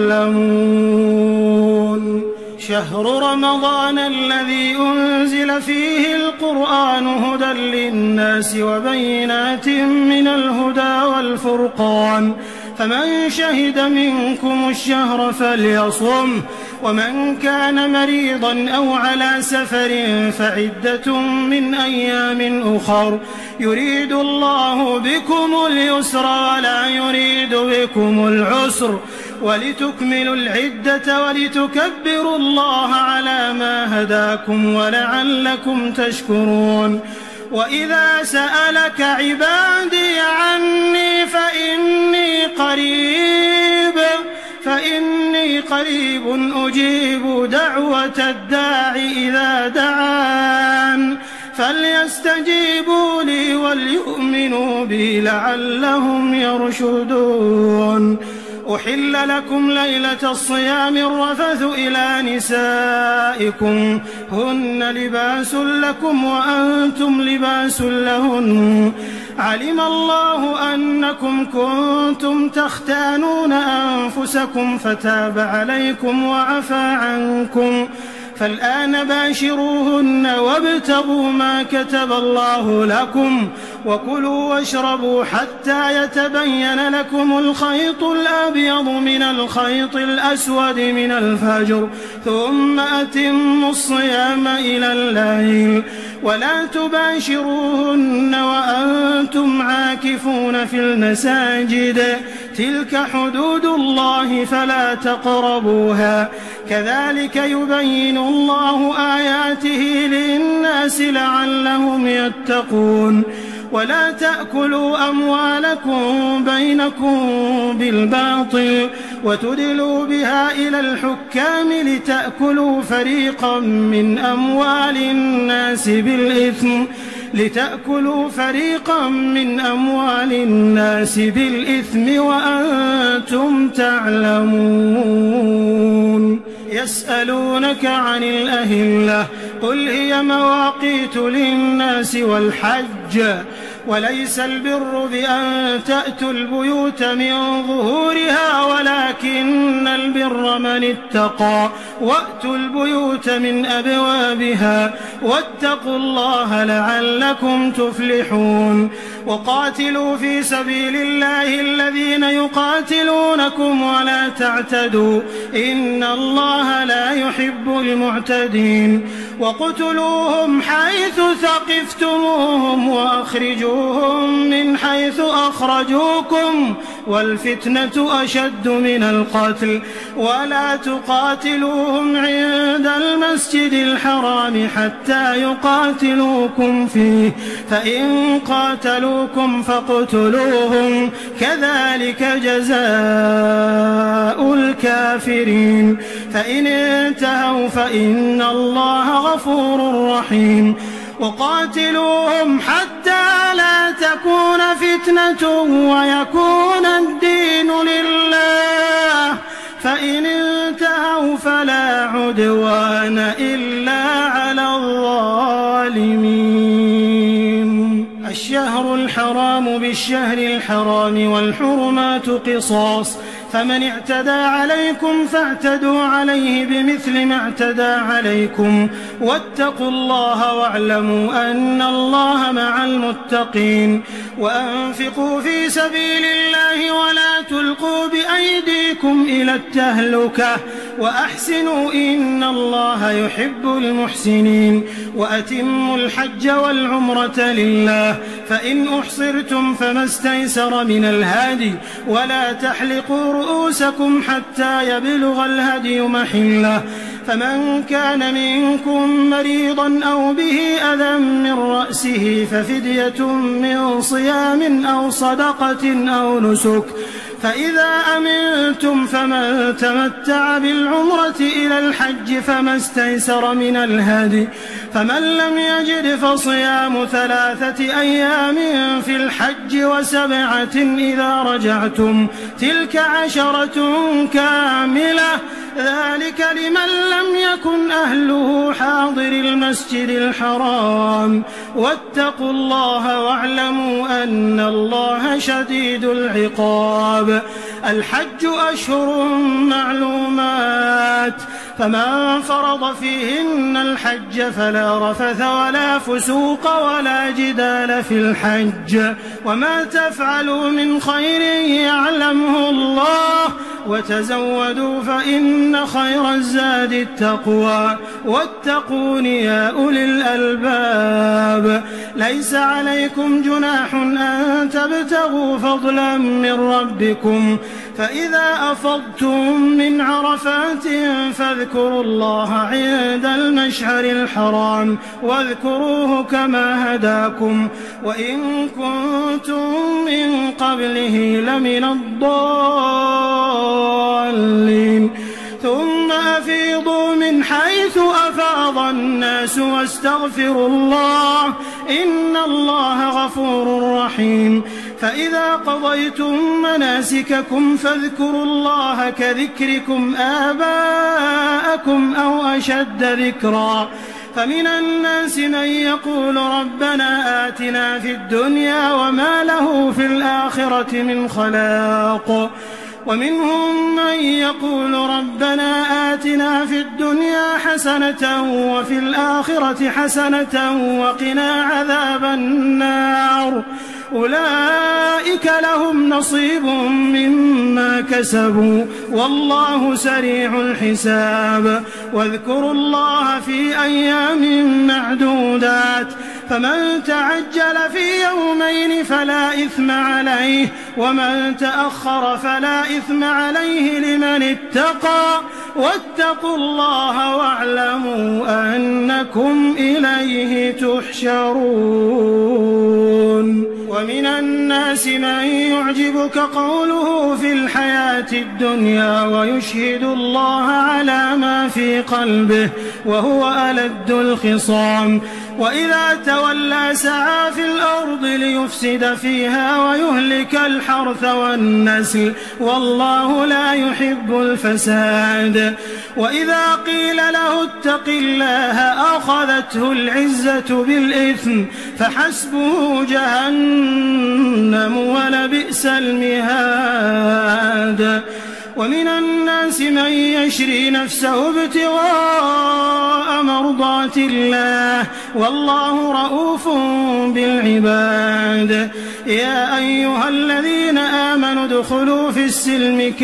A: تعلمون شهر رمضان الذي أنزل فيه القرآن هدى للناس وبينات من الهدى والفرقان فمن شهد منكم الشهر فليصم ومن كان مريضا أو على سفر فعدة من أيام أخر يريد الله بكم اليسر ولا يريد بكم العسر ولتكملوا العدة ولتكبروا الله على ما هداكم ولعلكم تشكرون وإذا سألك عبادي عني فإني قريب فإني قريب أجيب دعوة الداع إذا دعان فليستجيبوا لي وليؤمنوا بي لعلهم يرشدون أحل لكم ليلة الصيام الرفث إلى نسائكم هن لباس لكم وأنتم لباس لهن علم الله أنكم كنتم تختانون أنفسكم فتاب عليكم وعفى عنكم فالآن باشروهن وابتغوا ما كتب الله لكم وكلوا واشربوا حتى يتبين لكم الخيط الأبيض من الخيط الأسود من الفجر ثم أتموا الصيام إلى الليل ولا تباشروهن وأنتم عاكفون في المساجد تلك حدود الله فلا تقربوها كذلك يبين الله آياته للناس لعلهم يتقون ولا تأكلوا أموالكم بينكم بالباطل وتدلوا بها إلى الحكام لتأكلوا فريقا من أموال الناس بالإثم لتأكلوا فريقا من أموال الناس بالإثم وأنتم تعلمون يسألونك عن الأهلة قل هي مواقيت للناس والحج وليس البر بأن تأتوا البيوت من ظهورها ولكن البر من اتقى وأتوا البيوت من أبوابها واتقوا الله لعلكم تفلحون وقاتلوا في سبيل الله الذين يقاتلونكم ولا تعتدوا إن الله لا يحب المعتدين وقتلوهم حيث ثقفتموهم وأخرجوهم من حيث أخرجوكم والفتنة أشد من القتل ولا تقاتلوهم عند المسجد الحرام حتى يقاتلوكم فيه فإن قاتلوكم فاقتلوهم كذلك جزاء الكافرين فإن انتهوا فإن الله غفور رحيم وقاتلوهم حتى لا تكون فتنة ويكون الدين لله فإن انتهوا فلا عدوان إلا على الظالمين الشهر الحرام بالشهر الحرام والحرمات قصاص فمن اعتدى عليكم فاعتدوا عليه بمثل ما اعتدى عليكم واتقوا الله واعلموا أن الله مع المتقين وأنفقوا في سبيل الله ولا تلقوا بأيديكم إلى التهلكة وأحسنوا إن الله يحب المحسنين وأتموا الحج والعمرة لله فإن أحصرتم فما استيسر من الهادي ولا تحلقوا رؤوسكم حتى يبلغ الهدي محله فمن كان منكم مريضا أو به أذى من رأسه ففدية من صيام أو صدقة أو نسك، فإذا أمنتم فمن تمتع بالعمرة إلى الحج فما استيسر من الهدي، فمن لم يجد فصيام ثلاثة أيام في الحج وسبعة إذا رجعتم، تلك عشرة كاملة، ذلك لمن لم يكن أهله حاضر المسجد الحرام. واتقوا الله واعلموا أن الله شديد العقاب. الحج أشهر معلومات، فمن فرض فيهن الحج فلا رفث ولا فسوق ولا جدال في الحج، وما تفعلوا من خير يعلمه الله، وتزودوا فإن خير الزاد التقوى، واتقون يا أولي الألباب. ليس عليكم جناح أن تبتغوا فضلا من ربكم، فإذا أفضتم من عرفات فاذكروا الله عند المشعر الحرام واذكروه كما هداكم وإن كنتم من قبله لمن الضالين. ثم أفيضوا من حيث أفاض الناس واستغفروا الله إن الله غفور رحيم. فإذا قضيتم مناسككم فاذكروا الله كذكركم آباءكم أو أشد ذكرا. فمن الناس من يقول ربنا آتنا في الدنيا وما له في الآخرة من خلاق، ومنهم من يقول ربنا آتنا في الدنيا حسنة وفي الآخرة حسنة وقنا عذاب النار. أولئك لهم نصيب مما كسبوا والله سريع الحساب. واذكروا الله في أيام معدودات، فمن تعجل في يومين فلا إثم عليه، ومن تأخر فلا إثم عليه لمن اتقى. واتقوا الله واعلموا أنكم إليه تحشرون. ومن الناس من يعجبك قوله في الحياة الدنيا ويشهد الله على ما في قلبه وهو ألد الخصام، وإذا تولى سعى في الأرض ليفسد فيها ويهلك الحرث والنسل والله لا يحب الفساد. وإذا قيل له اتق الله أخذته العزة بالإثم فحسبه جهنم ولبئس المهاد. ومن الناس من يشري نفسه ابتغاء مرضات الله والله رؤوف بالعباد. يا أيها الذين آمنوا ادخلوا في السلم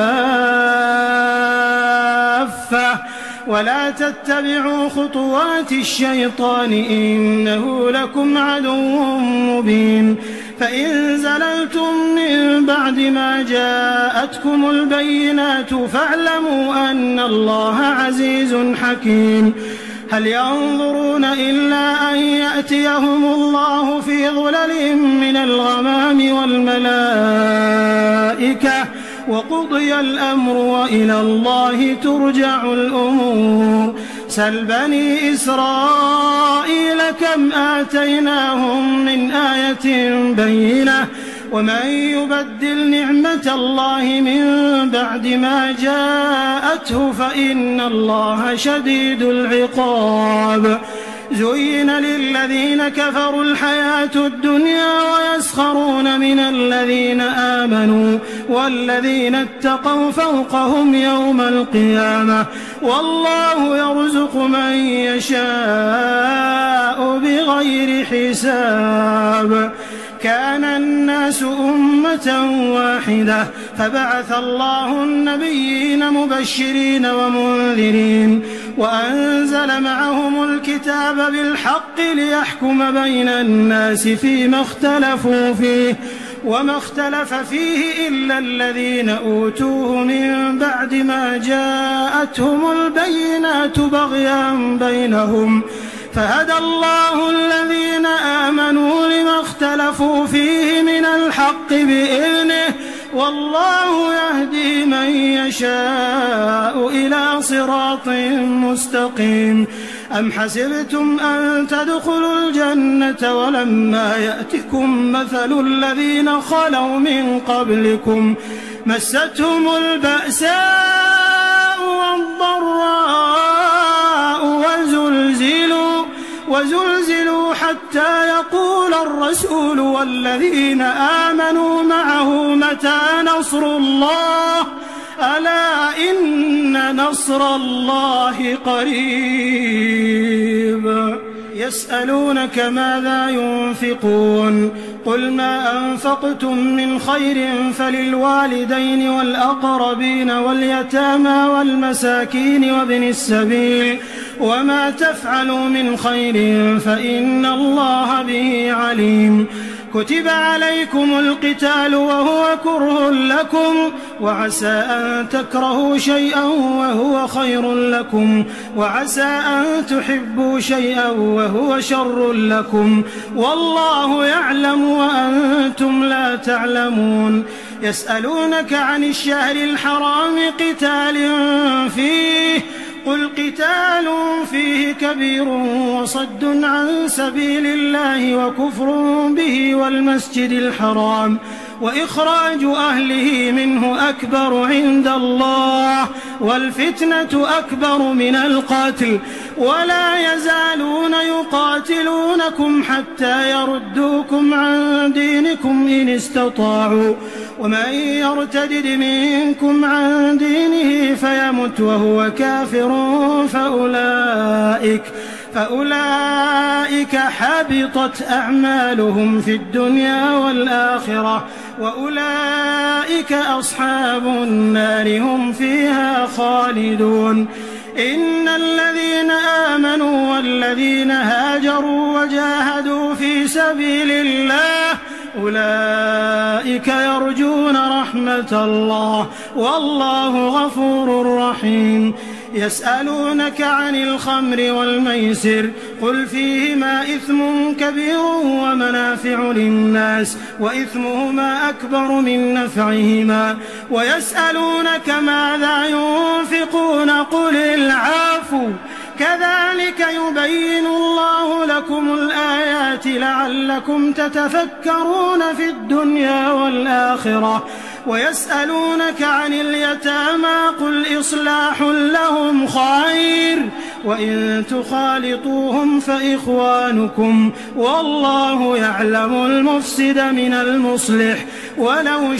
A: كافة ولا تتبعوا خطوات الشيطان إنه لكم عدو مبين. فإن زللتم من بعد ما جاءتكم البينات فاعلموا أن الله عزيز حكيم. هل ينظرون إلا أن يأتيهم الله في ظلل من الغمام والملائكة وقضي الأمر وإلى الله ترجع الأمور. سل بني إسرائيل كم آتيناهم من آية بينة ومن يبدل نعمة الله من بعد ما جاءته فإن الله شديد العقاب. زين للذين كفروا الحياة الدنيا ويسخرون من الذين آمنوا والذين اتقوا فوقهم يوم القيامة والله يرزق من يشاء بغير حساب. كان الناس أمة واحدة فبعث الله النبيين مبشرين ومنذرين وأنزل معهم الكتاب بالحق ليحكم بين الناس فيما اختلفوا فيه وما اختلف فيه إلا الذين أوتوه من بعد ما جاءتهم البينات بغيا بينهم فهدى الله الذين آمنوا لما اختلفوا فيه من الحق بإذنه والله يهدي من يشاء إلى صراط مستقيم. أم حسبتم أن تدخلوا الجنة ولما يأتكم مثل الذين خلوا من قبلكم مستهم البأساء والضراء وزلزلوا وزلزلوا حتى يقول الرسول والذين آمنوا معه متى نصر الله ألا إن نصر الله قريب. يسألونك ماذا ينفقون قل ما أنفقتم من خير فللوالدين والأقربين واليتامى والمساكين وابن السبيل وما تفعلوا من خير فإن الله به عليم. كتب عليكم القتال وهو كره لكم وعسى أن تكرهوا شيئا وهو خير لكم وعسى أن تحبوا شيئا وهو شر لكم والله يعلم وأنتم لا تعلمون. يسألونك عن الشهر الحرام قتال فيه قل قتال فيه كبير وصد عن سبيل الله وكفر به والمسجد الحرام وإخراج أهله منه أكبر عند الله والفتنة أكبر من القتل ولا يزالون يقاتلونكم حتى يردوكم عن دينكم إن استطاعوا ومن يرتدد منكم عن دينه فيمت وهو كافر فأولئك فأولئك حبطت أعمالهم في الدنيا والآخرة وأولئك أصحاب النار هم فيها خالدون. إن الذين آمنوا والذين هاجروا وجاهدوا في سبيل الله أولئك يرجون رحمة الله والله غفور رحيم. يسألونك عن الخمر والميسر قل فيهما إثم كبير ومنافع للناس وإثمهما أكبر من نفعهما ويسألونك ماذا ينفقون قل العفو كذلك يبين الله لكم الآيات لعلكم تتفكرون في الدنيا والآخرة. ويسألونك عن اليتامى قل إصلاح لهم خير وإن تخالطوهم فإخوانكم والله يعلم المفسد من المصلح ولو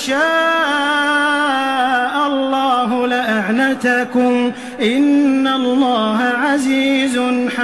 A: شاء الله لأعنتكم إن الله عزيز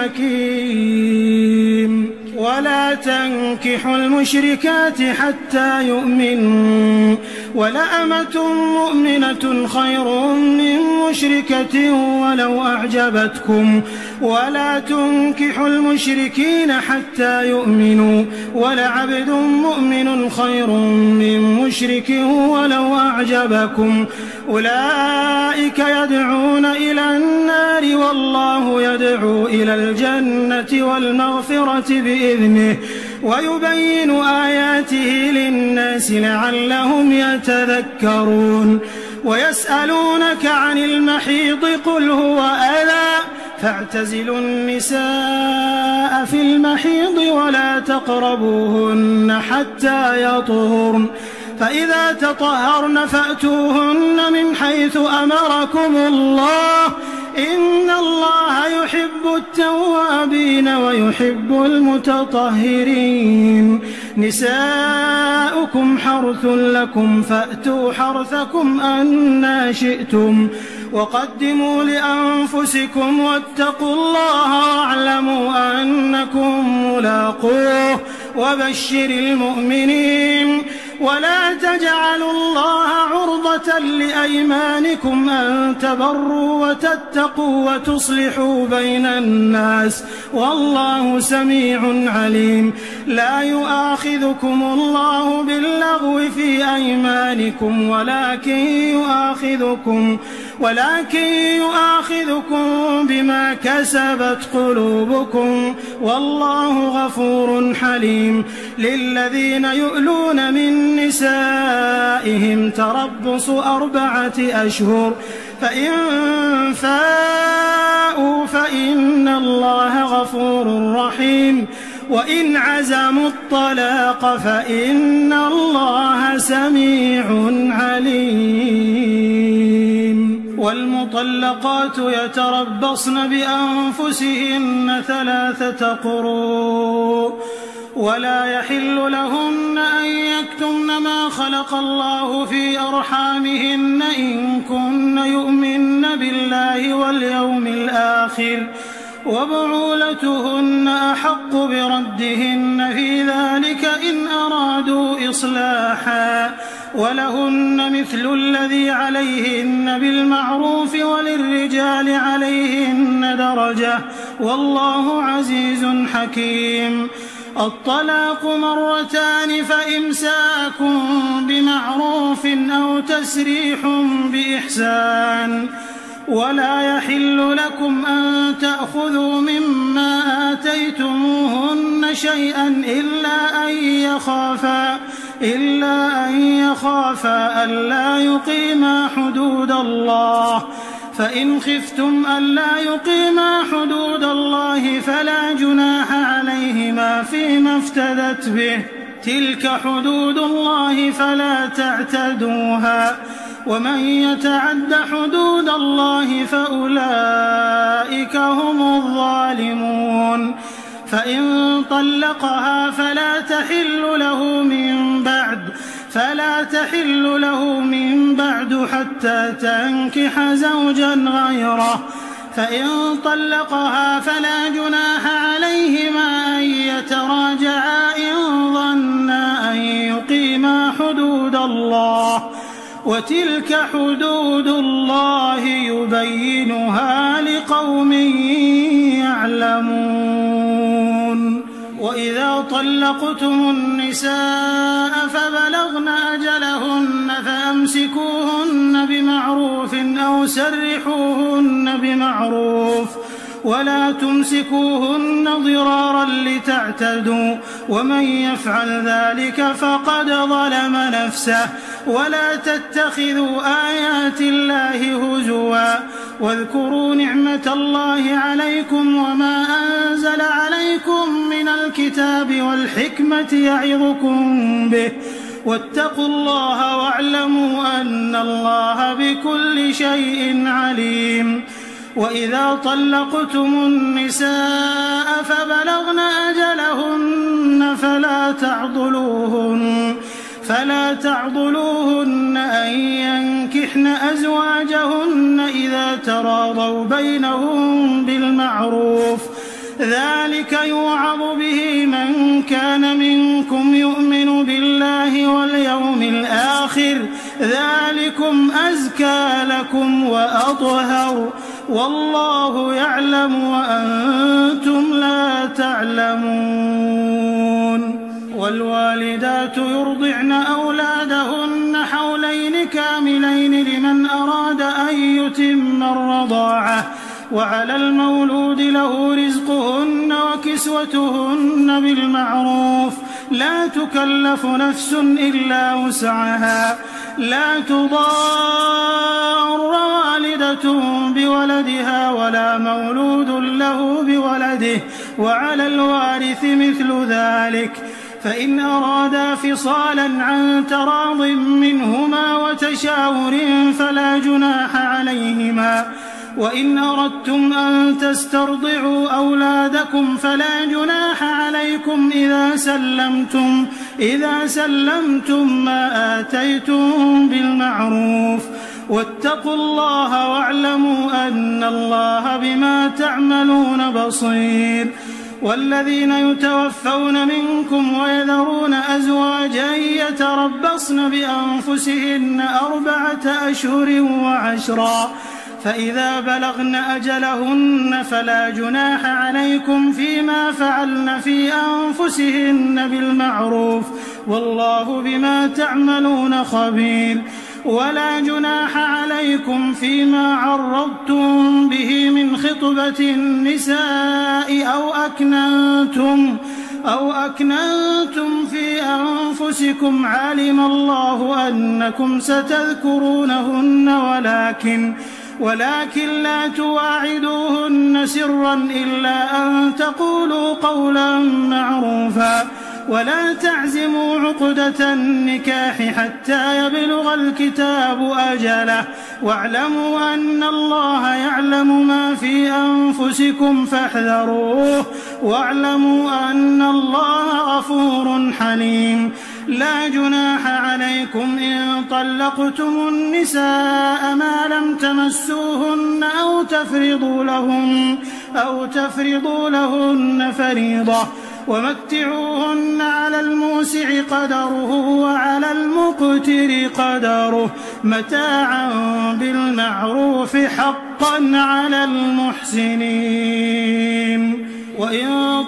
A: حكيم. ولا تنكحوا المشركات حتى يؤمنوا ولأمة مؤمنة خير من مشركة ولو أعجبتكم ولا تنكحوا المشركين حتى يؤمنوا ولعبد مؤمن خير من مشرك ولو أعجبكم أولئك يدعون إلى النار والله يدعو إلى الجنة والمغفرة بإذنه ويبين آياته للناس لعلهم يتذكرون. ويسألونك عن المحيض قل هو أذى فاعتزلوا النساء في المحيض ولا تقربوهن حتى يطهرن فإذا تطهرن فأتوهن من حيث أمركم الله إن الله يحب التوابين ويحب المتطهرين. نساؤكم حرث لكم فأتوا حرثكم أنى شئتم وقدموا لأنفسكم واتقوا الله واعلموا أنكم ملاقوه وبشر المؤمنين. ولا تجعلوا الله عرضة لأيمانكم أن تبروا وتتقوا وتصلحوا بين الناس والله سميع عليم. لا يؤاخذكم الله باللغو في أيمانكم ولكن يؤاخذكم ولكن يؤاخذكم بما كسبت قلوبكم والله غفور حليم. للذين يؤلون من نسائهم تربص أربعة أشهر فإن فاءوا فإن الله غفور رحيم وإن عزموا الطلاق فإن الله سميع عليم. والمطلقات يتربصن بأنفسهن ثلاثة قروء ولا يحل لهن أن يكتمن ما خلق الله في أرحامهن إن كن يؤمن بالله واليوم الآخر وبعولتهن أحق بردهن في ذلك إن أرادوا إصلاحا ولهن مثل الذي عليهن بالمعروف وللرجال عليهن درجة والله عزيز حكيم. الطلاق مرتان فإمساك بمعروف أو تسريح بإحسان ولا يحل لكم أن تأخذوا مما آتيتموهن شيئا إلا أن يخافا إلا أن يخافا ألا يقيما حدود الله فإن خفتم ألا يقيما حدود الله فلا جناح عليهما فيما افتدت به تلك حدود الله فلا تعتدوها ومن يتعد حدود الله فأولئك هم الظالمون. فإن طلقها فلا تحل له من بعد فلا تحل له من بعد حتى تنكح زوجا غيره فإن طلقها فلا جناح عليهما أن يتراجعا إن ظنا أن يقيما حدود الله وتلك حدود الله يبينها لقوم يعلمون. وإذا طلقتم النساء فبلغن أجلهن فأمسكوهن بمعروف أو سرحوهن بمعروف ولا تمسكوهن ضرارا لتعتدوا ومن يفعل ذلك فقد ظلم نفسه. ولا تتخذوا آيات الله هزوا واذكروا نعمة الله عليكم وما أنزل عليكم من الكتاب والحكمة يعظكم به واتقوا الله واعلموا أن الله بكل شيء عليم. وإذا طلقتم النساء فبلغن أجلهن فلا تعضلوهن فلا تعضلوهن أن ينكحن أزواجهن إذا تراضوا بينهم بالمعروف ذلك يوعظ به من كان منكم يؤمن بالله واليوم الآخر ذلكم أزكى لكم وأطهر والله يعلم وأنتم لا تعلمون. والوالدات يرضعن أولادهن حولين كاملين لمن أراد أن يتم الرضاعة وعلى المولود له رزقهن وكسوتهن بالمعروف لا تكلف نفس إلا وسعها لا تضار والدة بولدها ولا مولود له بولده وعلى الوارث مثل ذلك فإن أرادا فصالا عن تراض منهما وتشاور فلا جناح عليهما. وإن أردتم أن تسترضعوا أولادكم فلا جناح عليكم إذا سلمتم إذا سلمتم ما آتيتم بالمعروف واتقوا الله واعلموا أن الله بما تعملون بصير. والذين يتوفون منكم ويذرون أزواجا يتربصن بأنفسهن أربعة أشهر وعشرا فإذا بلغن أجلهن فلا جناح عليكم فيما فعلن في أنفسهن بالمعروف والله بما تعملون خبير. ولا جناح عليكم فيما عرضتم به من خطبة النساء أو أكننتم أو أكننتم في أنفسكم علم الله أنكم ستذكرونهن ولكن ولكن لا تواعدوهن سرا إلا أن تقولوا قولا معروفا ولا تعزموا عقدة النكاح حتى يبلغ الكتاب أجله واعلموا أن الله يعلم ما في أنفسكم فاحذروه واعلموا أن الله غفور حليم. لا جناح عليكم إن طلقتم النساء ما لم تمسوهن أو تفرضوا لهن أو تفرضوا لهن فريضة ومتعوهن على الموسع قدره وعلى المقتر قدره متاعا بالمعروف حقا على المحسنين. وإن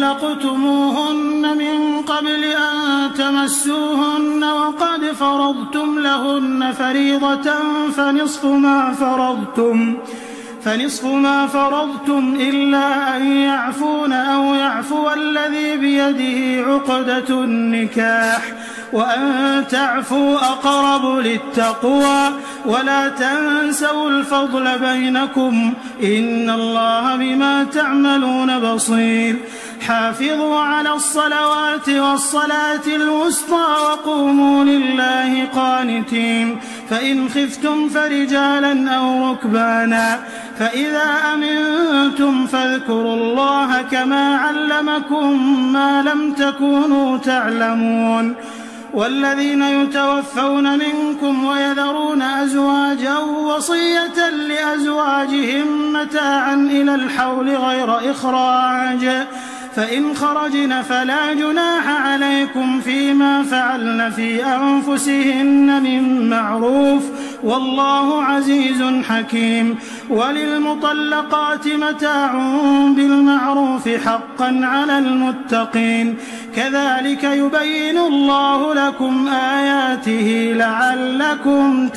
A: طلقتموهن من قبل أن تمسوهن وقد فرضتم لهن فريضة فنصف ما فرضتم فنصف ما فرضتم إلا أن يعفون أو يعفو الذي بيده عقدة النكاح وأن تعفوا أقرب للتقوى ولا تنسوا الفضل بينكم إن الله بما تعملون بصير. حافظوا على الصلوات والصلاة الوسطى وقوموا لله قانتين فإن خفتم فرجالا أو ركبانا فإذا أمنتم فاذكروا الله كما علمكم ما لم تكونوا تعلمون. والذين يتوفون منكم ويذرون أزواجا وصية لأزواجهم متاعا إلى الحول غير إخراج فإن خرجن فلا جناح عليكم فيما فعلن في أنفسهن من معروف والله عزيز حكيم. وللمطلقات متاع بالمعروف حقا على المتقين كذلك يبين الله لكم آياته لعلكم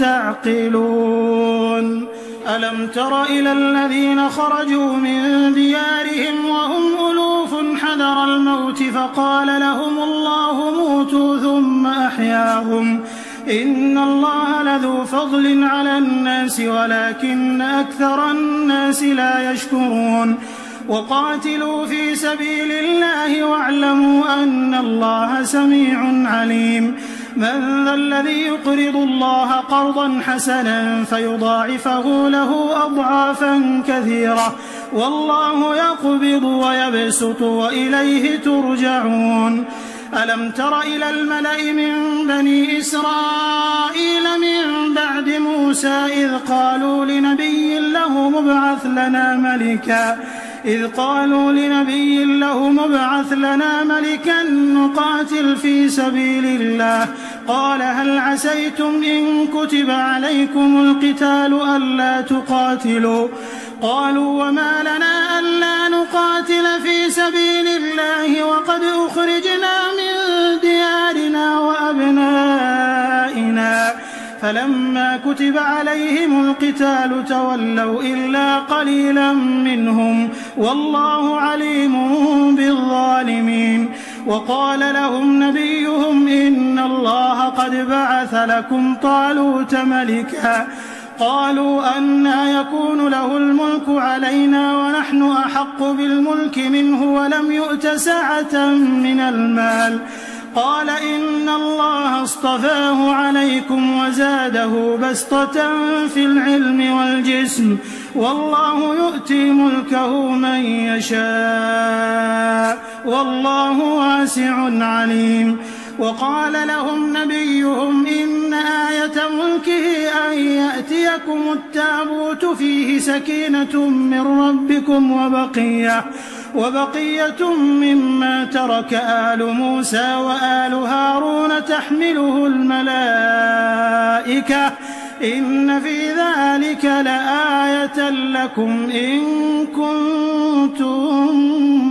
A: تعقلون. ألم تر إلى الذين خرجوا من ديارهم وهم ألوف حذر الموت فقال لهم الله موتوا ثم أحياهم إن الله لذو فضل على الناس ولكن أكثر الناس لا يشكرون. وقاتلوا في سبيل الله واعلموا أن الله سميع عليم. من ذا الذي يقرض الله قرضا حسنا فيضاعفه له أضعافا كثيرة والله يقبض ويبسط وإليه ترجعون. ألم تر إلى الملأ من بني إسرائيل من بعد موسى إذ قالوا لنبي له مبعث لنا ملكا إذ قالوا لنبي له مبعث لنا ملكا نقاتل في سبيل الله قال هل عسيتم إن كتب عليكم القتال ألا تقاتلوا قالوا وما لنا ألا نقاتل في سبيل الله وقد أخرجنا من ديارنا وأبنائنا فلما كتب عليهم القتال تولوا إلا قليلا منهم والله عليم بالظالمين. وقال لهم نبيهم إن الله قد بعث لكم طالوت ملكا قالوا أنى يكون له الملك علينا ونحن أحق بالملك منه ولم يؤت سعة من المال قال إن الله اصطفاه عليكم وزاده بسطة في العلم والجسم والله يؤتي ملكه من يشاء والله واسع عليم. وقال لهم نبيهم إن آية ملكه أن يأتيكم التابوت فيه سكينة من ربكم وبقية وبقية مما ترك آل موسى وآل هارون تحمله الملائكة إن في ذلك لآية لكم إن كنتم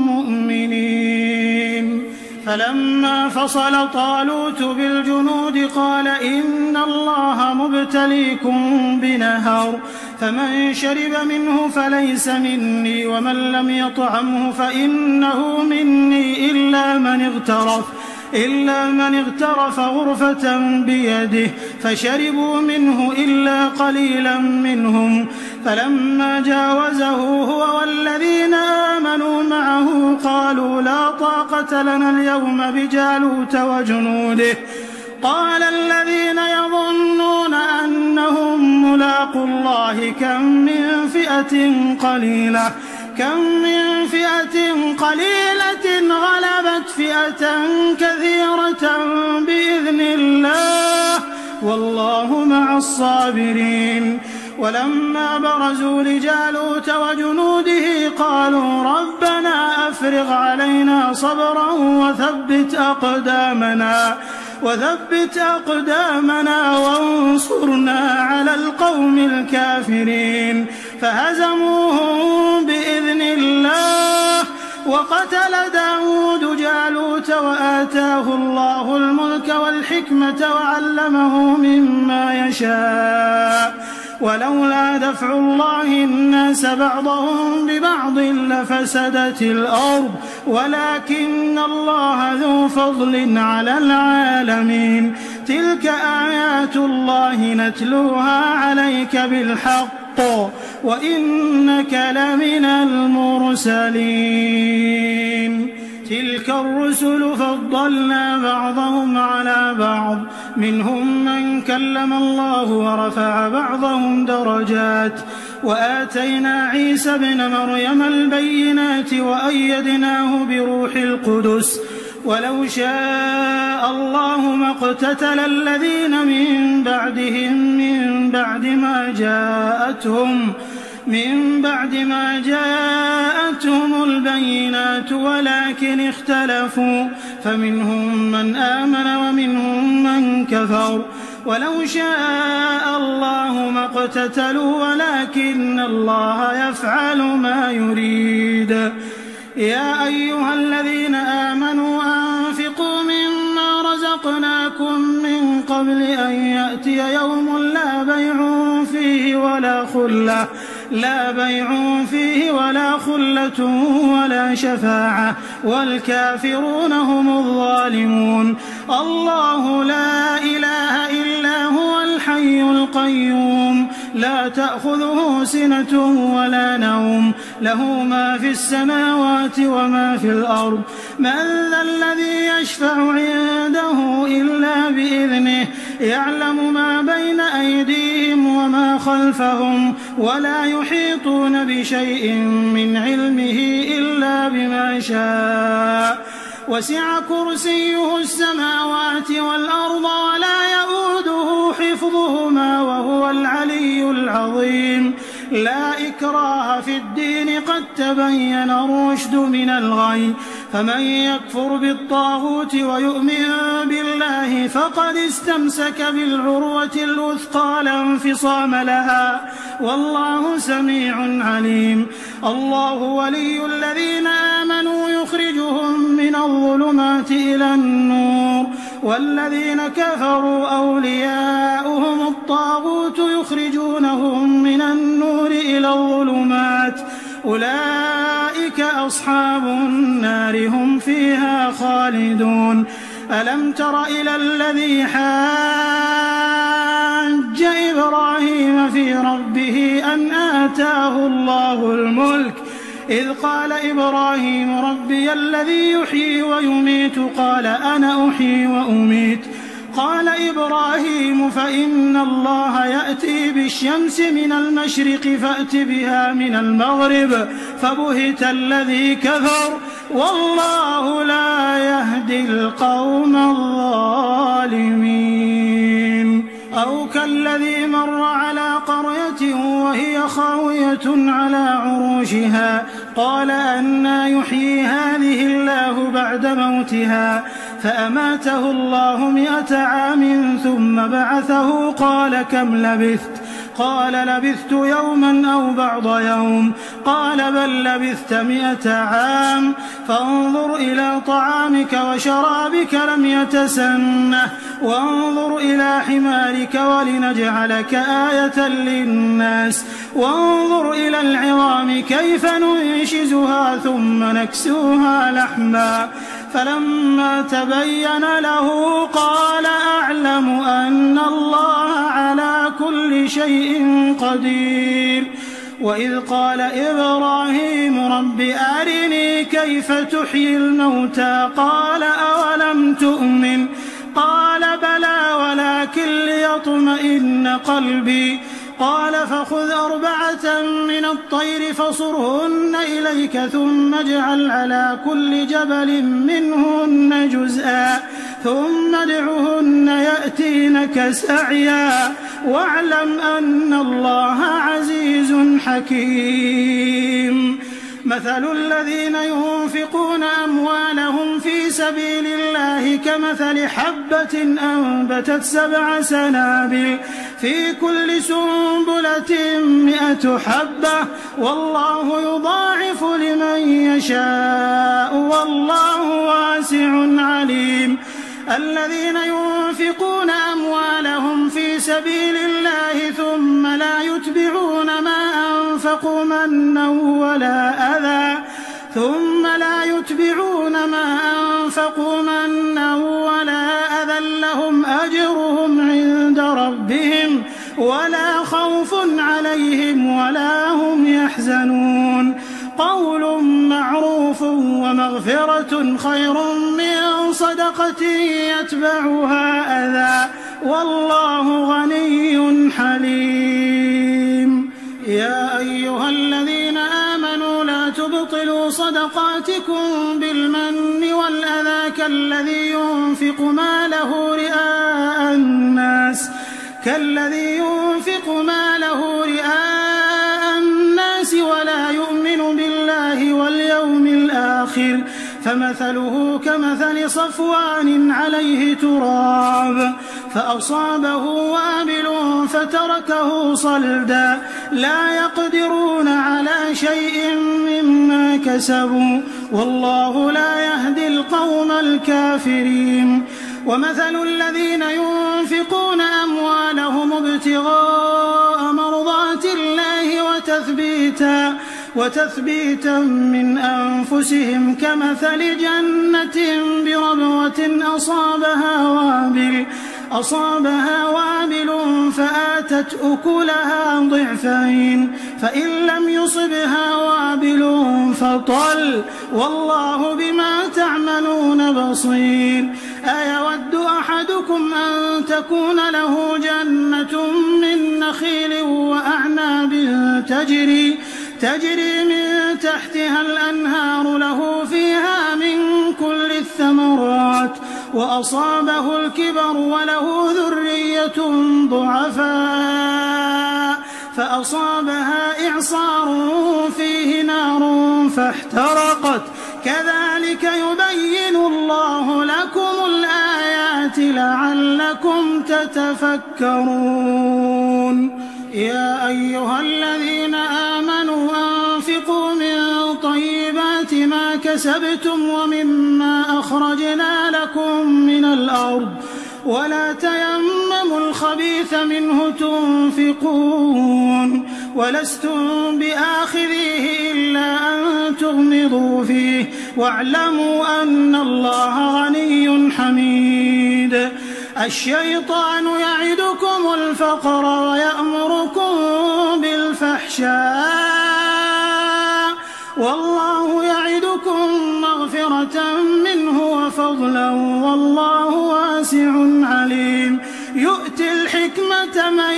A: مؤمنين. فلما فصل طالوت بالجنود قال إن الله مبتليكم بنهر فمن شرب منه فليس مني ومن لم يطعمه فإنه مني إلا من اغترف إلا من اغترف غرفة بيده فشربوا منه إلا قليلا منهم. فلما جاوزه هو والذين آمنوا معه قالوا لا طاقة لنا اليوم بجالوت وجنوده. قال الذين يظنون أنهم ملاقو الله كم من فئة قليلة كم من فئة قليلة غلبت فئة كثيرة بإذن الله والله مع الصابرين. ولما برزوا لجالوت وجنوده قالوا ربنا أفرغ علينا صبرا وثبت أقدامنا وثبت أقدامنا وانصرنا على القوم الكافرين. فهزموهم بإذن الله وقتل داود جالوت وآتاه الله الملك والحكمة وعلمه مما يشاء ولولا دفع الله الناس بعضهم ببعض لفسدت الأرض ولكن الله ذو فضل على العالمين. تلك آيات الله نتلوها عليك بالحق وإنك لمن المرسلين. تلك الرسل فضلنا بعضهم على بعض منهم من كلم الله ورفع بعضهم درجات وآتينا عيسى ابن مريم البينات وأيدناه بروح القدس ولو شاء الله ما اقتتل الذين من بعدهم من بعد ما جاءتهم من بعد ما جاءتهم البينات ولكن اختلفوا فمنهم من آمن ومنهم من كفر ولو شاء الله ما اقتتلوا ولكن الله يفعل ما يريد. يا أيها الذين آمنوا أنفقوا مما رزقناكم من قبل أن يأتي يوم لا بيع فيه ولا خلة لا بيع فيه ولا خلة ولا شفاعة والكافرون هم الظالمون. الله لا إله إلا هو الحي القيوم لا تأخذه سنة ولا نوم له ما في السماوات وما في الأرض. من ذا الذي يشفع عنده إلا بإذنه يعلم ما بين أيديهم وما خلفهم ولا يحيطون بشيء من علمه إلا بما شاء وسع كرسيه السماوات والأرض ولا يؤوده حفظهما وهو العلي العظيم. لا إكراه في الدين قد تبين الرشد من الغي فمن يكفر بالطاغوت ويؤمن بالله فقد استمسك بالعروة الوثقى لا انفصام لها والله سميع عليم. الله ولي الذين آمنوا يخرجهم من الظلمات إلى النور والذين كفروا أولياؤهم الطاغوت يخرجونهم من النور إلى الظلمات أولئك أصحاب النار هم فيها خالدون. ألم تر إلى الذي حاج إبراهيم في ربه أن آتاه الله الملك إذ قال إبراهيم ربي الذي يحيي ويميت قال أنا أحيي وأميت قال إبراهيم فإن الله يأتي بالشمس من المشرق فأت بها من المغرب فبهت الذي كفر والله لا يهدي القوم الظالمين. أو كالذي مر على قرية وهي خاوية على عروشها قال أنى يحيي هذه الله بعد موتها فأماته الله مئة عام ثم بعثه قال كم لبثت قال لبثت يوما أو بعض يوم قال بل لبثت مئة عام فانظر إلى طعامك وشرابك لم يتسنه وانظر إلى حمارك ولنجعلك آية للناس وانظر إلى العظام كيف ننشزها ثم نكسوها لحما فلما تبين له قال أعلم أن الله على كل شيء قدير. وإذ قال إبراهيم رب أرني كيف تحيي الموتى قال أولم تؤمن قال بلى ولكن ليطمئن قلبي قال فخذ أربعة من الطير فصرهن إليك ثم اجعل على كل جبل منهن جزءا ثم ادعهن يأتينك سعيا واعلم أن الله عزيز حكيم. مثل الذين ينفقون أموالهم في سبيل الله كمثل حبة أنبتت سبع سنابل في كل سنبلة مئة حبة والله يضاعف لمن يشاء والله واسع عليم. الذين ينفقون أموالهم في سبيل الله ثم لا يتبعون ما أنفقوا منا ولا أذى ثم لا يتبعون ما أنفقوا منا ولا أذى لهم أجرهم عند ربهم ولا خوف عليهم ولا هم يحزنون. قول معروف ومغفرة خير من صدقة يتبعها أذى والله غني حليم. يا أيها الذين آمنوا لا تبطلوا صدقاتكم بالمن والأذى كالذي ينفق ماله رئاء الناس كالذي ينفق ماله رئاء الناس ولا يؤمن بالله واليوم الآخر فمثله كمثل صفوان عليه تراب فأصابه وابل فتركه صلدا لا يقدرون على شيء مما كسبوا والله لا يهدي القوم الكافرين. ومثل الذين ينفقون أموالهم ابتغاء مرضات الله وتثبيتا وتثبيتا من أنفسهم كمثل جنة بربوة أصابها وابل أصابها وابل فآتت أكلها ضعفين فإن لم يصبها وابل فطل والله بما تعملون بصير. أيود أحدكم أن تكون له جنة من نخيل وأعناب تجري تجري من تحتها الأنهار له فيها من كل الثمرات وأصابه الكبر وله ذرية ضعفاء فأصابها إعصار فيه نار فاحترقت كذلك يبين الله لكم الآيات لعلكم تتفكرون. يا أيها الذين آمنوا أنفقوا من طيبات ما كسبتم ومما أخرجنا لكم من الأرض ولا تيمموا الخبيث منه تنفقون ولستم بآخذيه إلا أن تغمضوا فيه واعلموا أن الله غني حميد. الشيطان يعدكم الفقر ويأمركم بالفحشاء والله يعدكم مغفرة منه وفضلا والله واسع عليم. يؤتي الحكمة من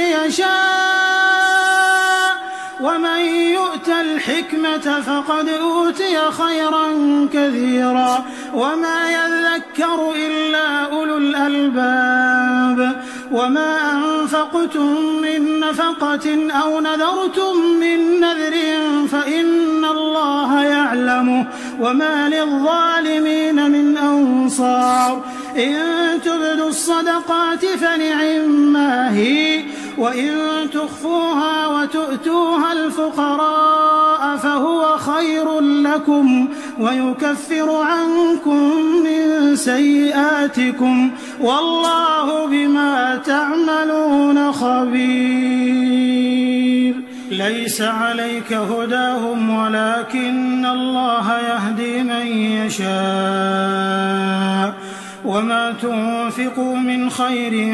A: يشاء ومن يؤت الحكمة فقد أوتي خيرا كثيرا وما يذكر إلا أولو الألباب. وما أنفقتم أنفقتم من نفقة أو نذرتم من نذر فإن الله يعلمه وما للظالمين من أنصار إن تبدوا الصدقات فنعما هي وإن تخفوها وتؤتوها الفقراء فهو خير لكم ويكفر عنكم من سيئاتكم والله بما تعملون خبير. ليس عليك هداهم ولكن الله يهدي من يشاء وما تنفقوا من خير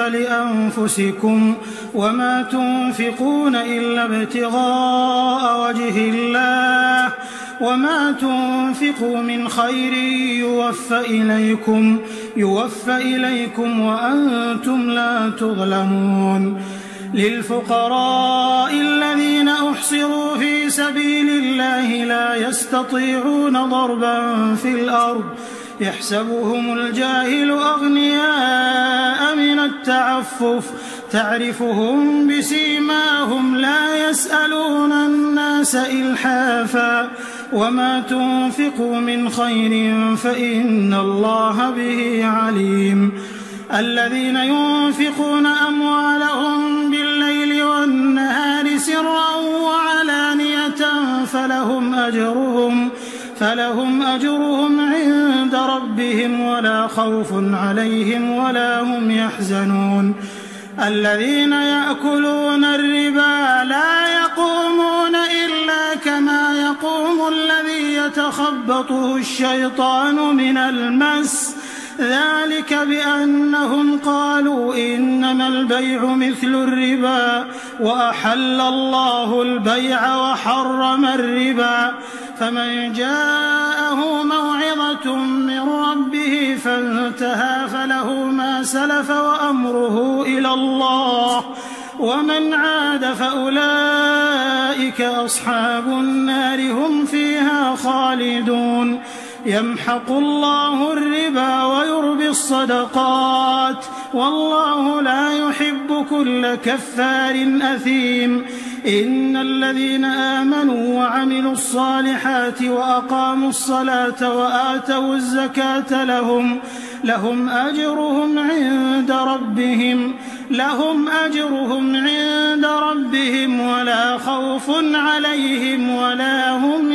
A: فلأنفسكم وما تنفقون إلا ابتغاء وجه الله وما تنفقوا من خير يوفى إليكم يوفى إليكم وأنتم لا تظلمون. للفقراء الذين أحصروا في سبيل الله لا يستطيعون ضربا في الأرض يحسبهم الجاهل أغنياء من التعفف تعرفهم بسيماهم لا يسألون الناس إلحافا وما تنفقوا من خير فإن الله به عليم. الذين ينفقون أموالهم بالليل والنهار سرا وعلانية فلهم أجرهم فلهم أجرهم عند ربهم ولا خوف عليهم ولا هم يحزنون. الذين يأكلون الربا لا يقومون إلا كما يقوم الذي يتخبطه الشيطان من المس ذلك بأنهم قالوا إنما البيع مثل الربا وأحل الله البيع وحرم الربا فمن جاءه موعظة من ربه فانتهى فله ما سلف وأمره إلى الله ومن عاد فأولئك أصحاب النار هم فيها خالدون. يمحق الله الربا ويربي الصدقات والله لا يحب كل كفار أثيم. إن الذين آمنوا وعملوا الصالحات وأقاموا الصلاة وآتوا الزكاة لهم لهم أجرهم عند ربهم لهم أجرهم عند ربهم ولا خوف عليهم ولا هم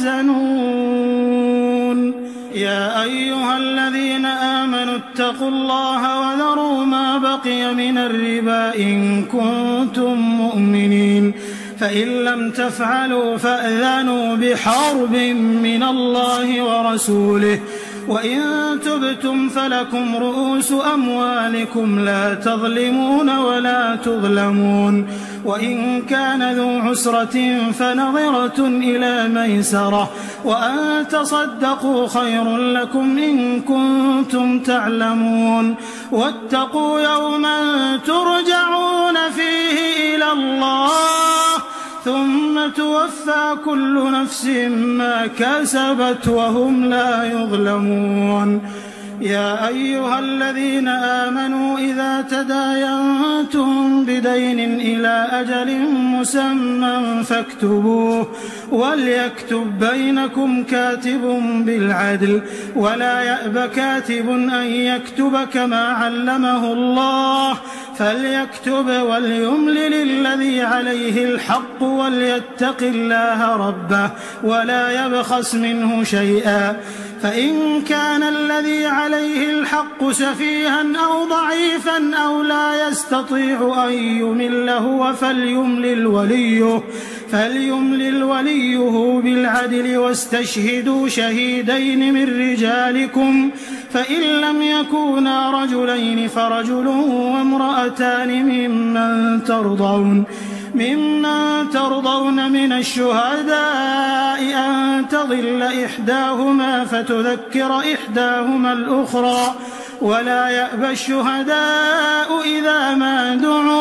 A: يحزنون. يا أيها الذين آمنوا اتقوا الله وذروا ما بقي من الربا إن كنتم مؤمنين فإن لم تفعلوا فأذنوا بحرب من الله ورسوله وإن تبتم فلكم رؤوس أموالكم لا تظلمون ولا تظلمون. وإن كان ذو عسرة فنظرة إلى ميسرة وأن تصدقوا خير لكم إن كنتم تعلمون. واتقوا يوما ترجعون فيه إلى الله ثم توفى كل نفس ما كسبت وهم لا يظلمون. يا أيها الذين آمنوا إذا تداينتم بدين إلى أجل مسمى فاكتبوه وليكتب بينكم كاتب بالعدل ولا يأب كاتب أن يكتب كما علمه الله فليكتب وليملل الذي عليه الحق وليتق الله ربه ولا يبخس منه شيئا فإن كان الذي عليه الحق سفيها أو ضعيفا أو لا يستطيع أن يمل هو فليملل وليه فليملل وليه بالعدل واستشهدوا شهيدين من رجالكم فإن لم يكونا رجلين فرجل وامرأتان ممن ترضون ممن ترضون من الشهداء أن تضل إحداهما فتذكر إحداهما الأخرى ولا يأبى الشهداء إذا ما دعوا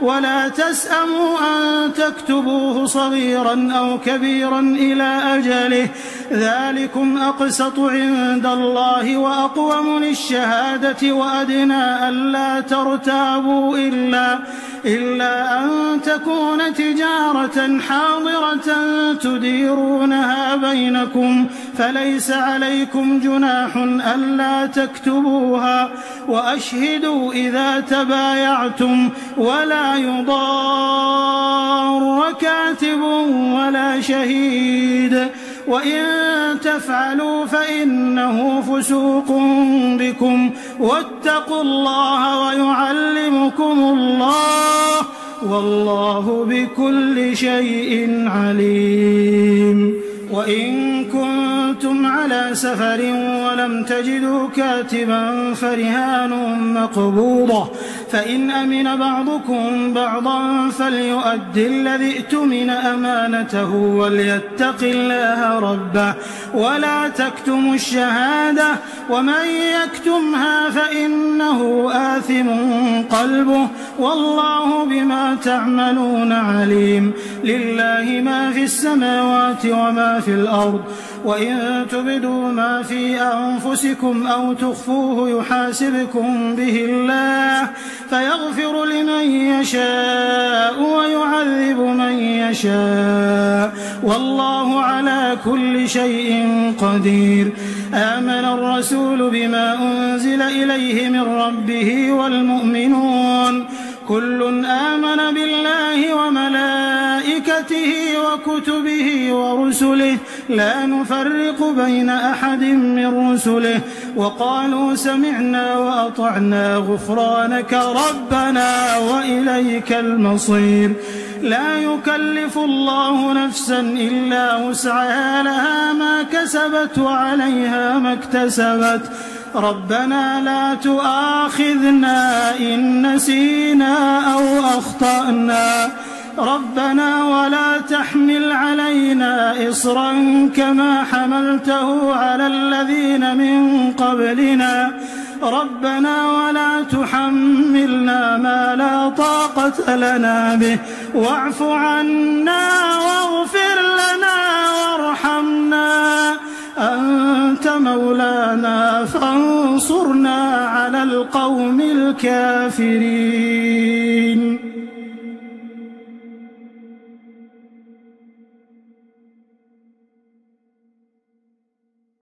A: ولا تسأموا أن تكتبوه صغيرا أو كبيرا إلى أجله ذلكم أقسط عند الله وأقوم للشهادة وأدنى ألا ترتابوا إلا, إلا أن تكون تجارة حاضرة تديرونها بينكم فليس عليكم جناح ألا تكتبوها وأشهدوا إذا تبايعتم ولا يضار كاتب ولا شهيد وإن تفعلوا فإنه فسوق بكم واتقوا الله ويعلمكم الله والله بكل شيء عليم. وإن كنتم على سفر ولم تجدوا كاتبا فرهان مقبوضة فإن أمن بعضكم بعضا فليؤد الذي ائتمن أمانته وليتق الله ربه ولا تكتموا الشهادة ومن يكتمها فإنه آثم قلبه والله بما تعملون عليم. لله ما في السماوات وما في الأرض وإن تبدوا ما في أنفسكم أو تخفوه يحاسبكم به الله فيغفر لمن يشاء ويعذب من يشاء والله على كل شيء قدير. آمن الرسول بما أنزل إليه من ربه والمؤمنون كل آمن بالله وملائكته وكتبه ورسله لا نفرق بين أحد من رسله وقالوا سمعنا وأطعنا غفرانك ربنا وإليك المصير. لا يكلف الله نفسا إلا وسعها لها ما كسبت وعليها ما اكتسبت ربنا لا تؤاخذنا إن نسينا أو أخطأنا ربنا ولا تحمل علينا إصرا كما حملته على الذين من قبلنا ربنا ولا تحملنا ما لا طاقة لنا به واعف عنا واغفر لنا وارحمنا أنت مولانا فانصرنا على القوم الكافرين.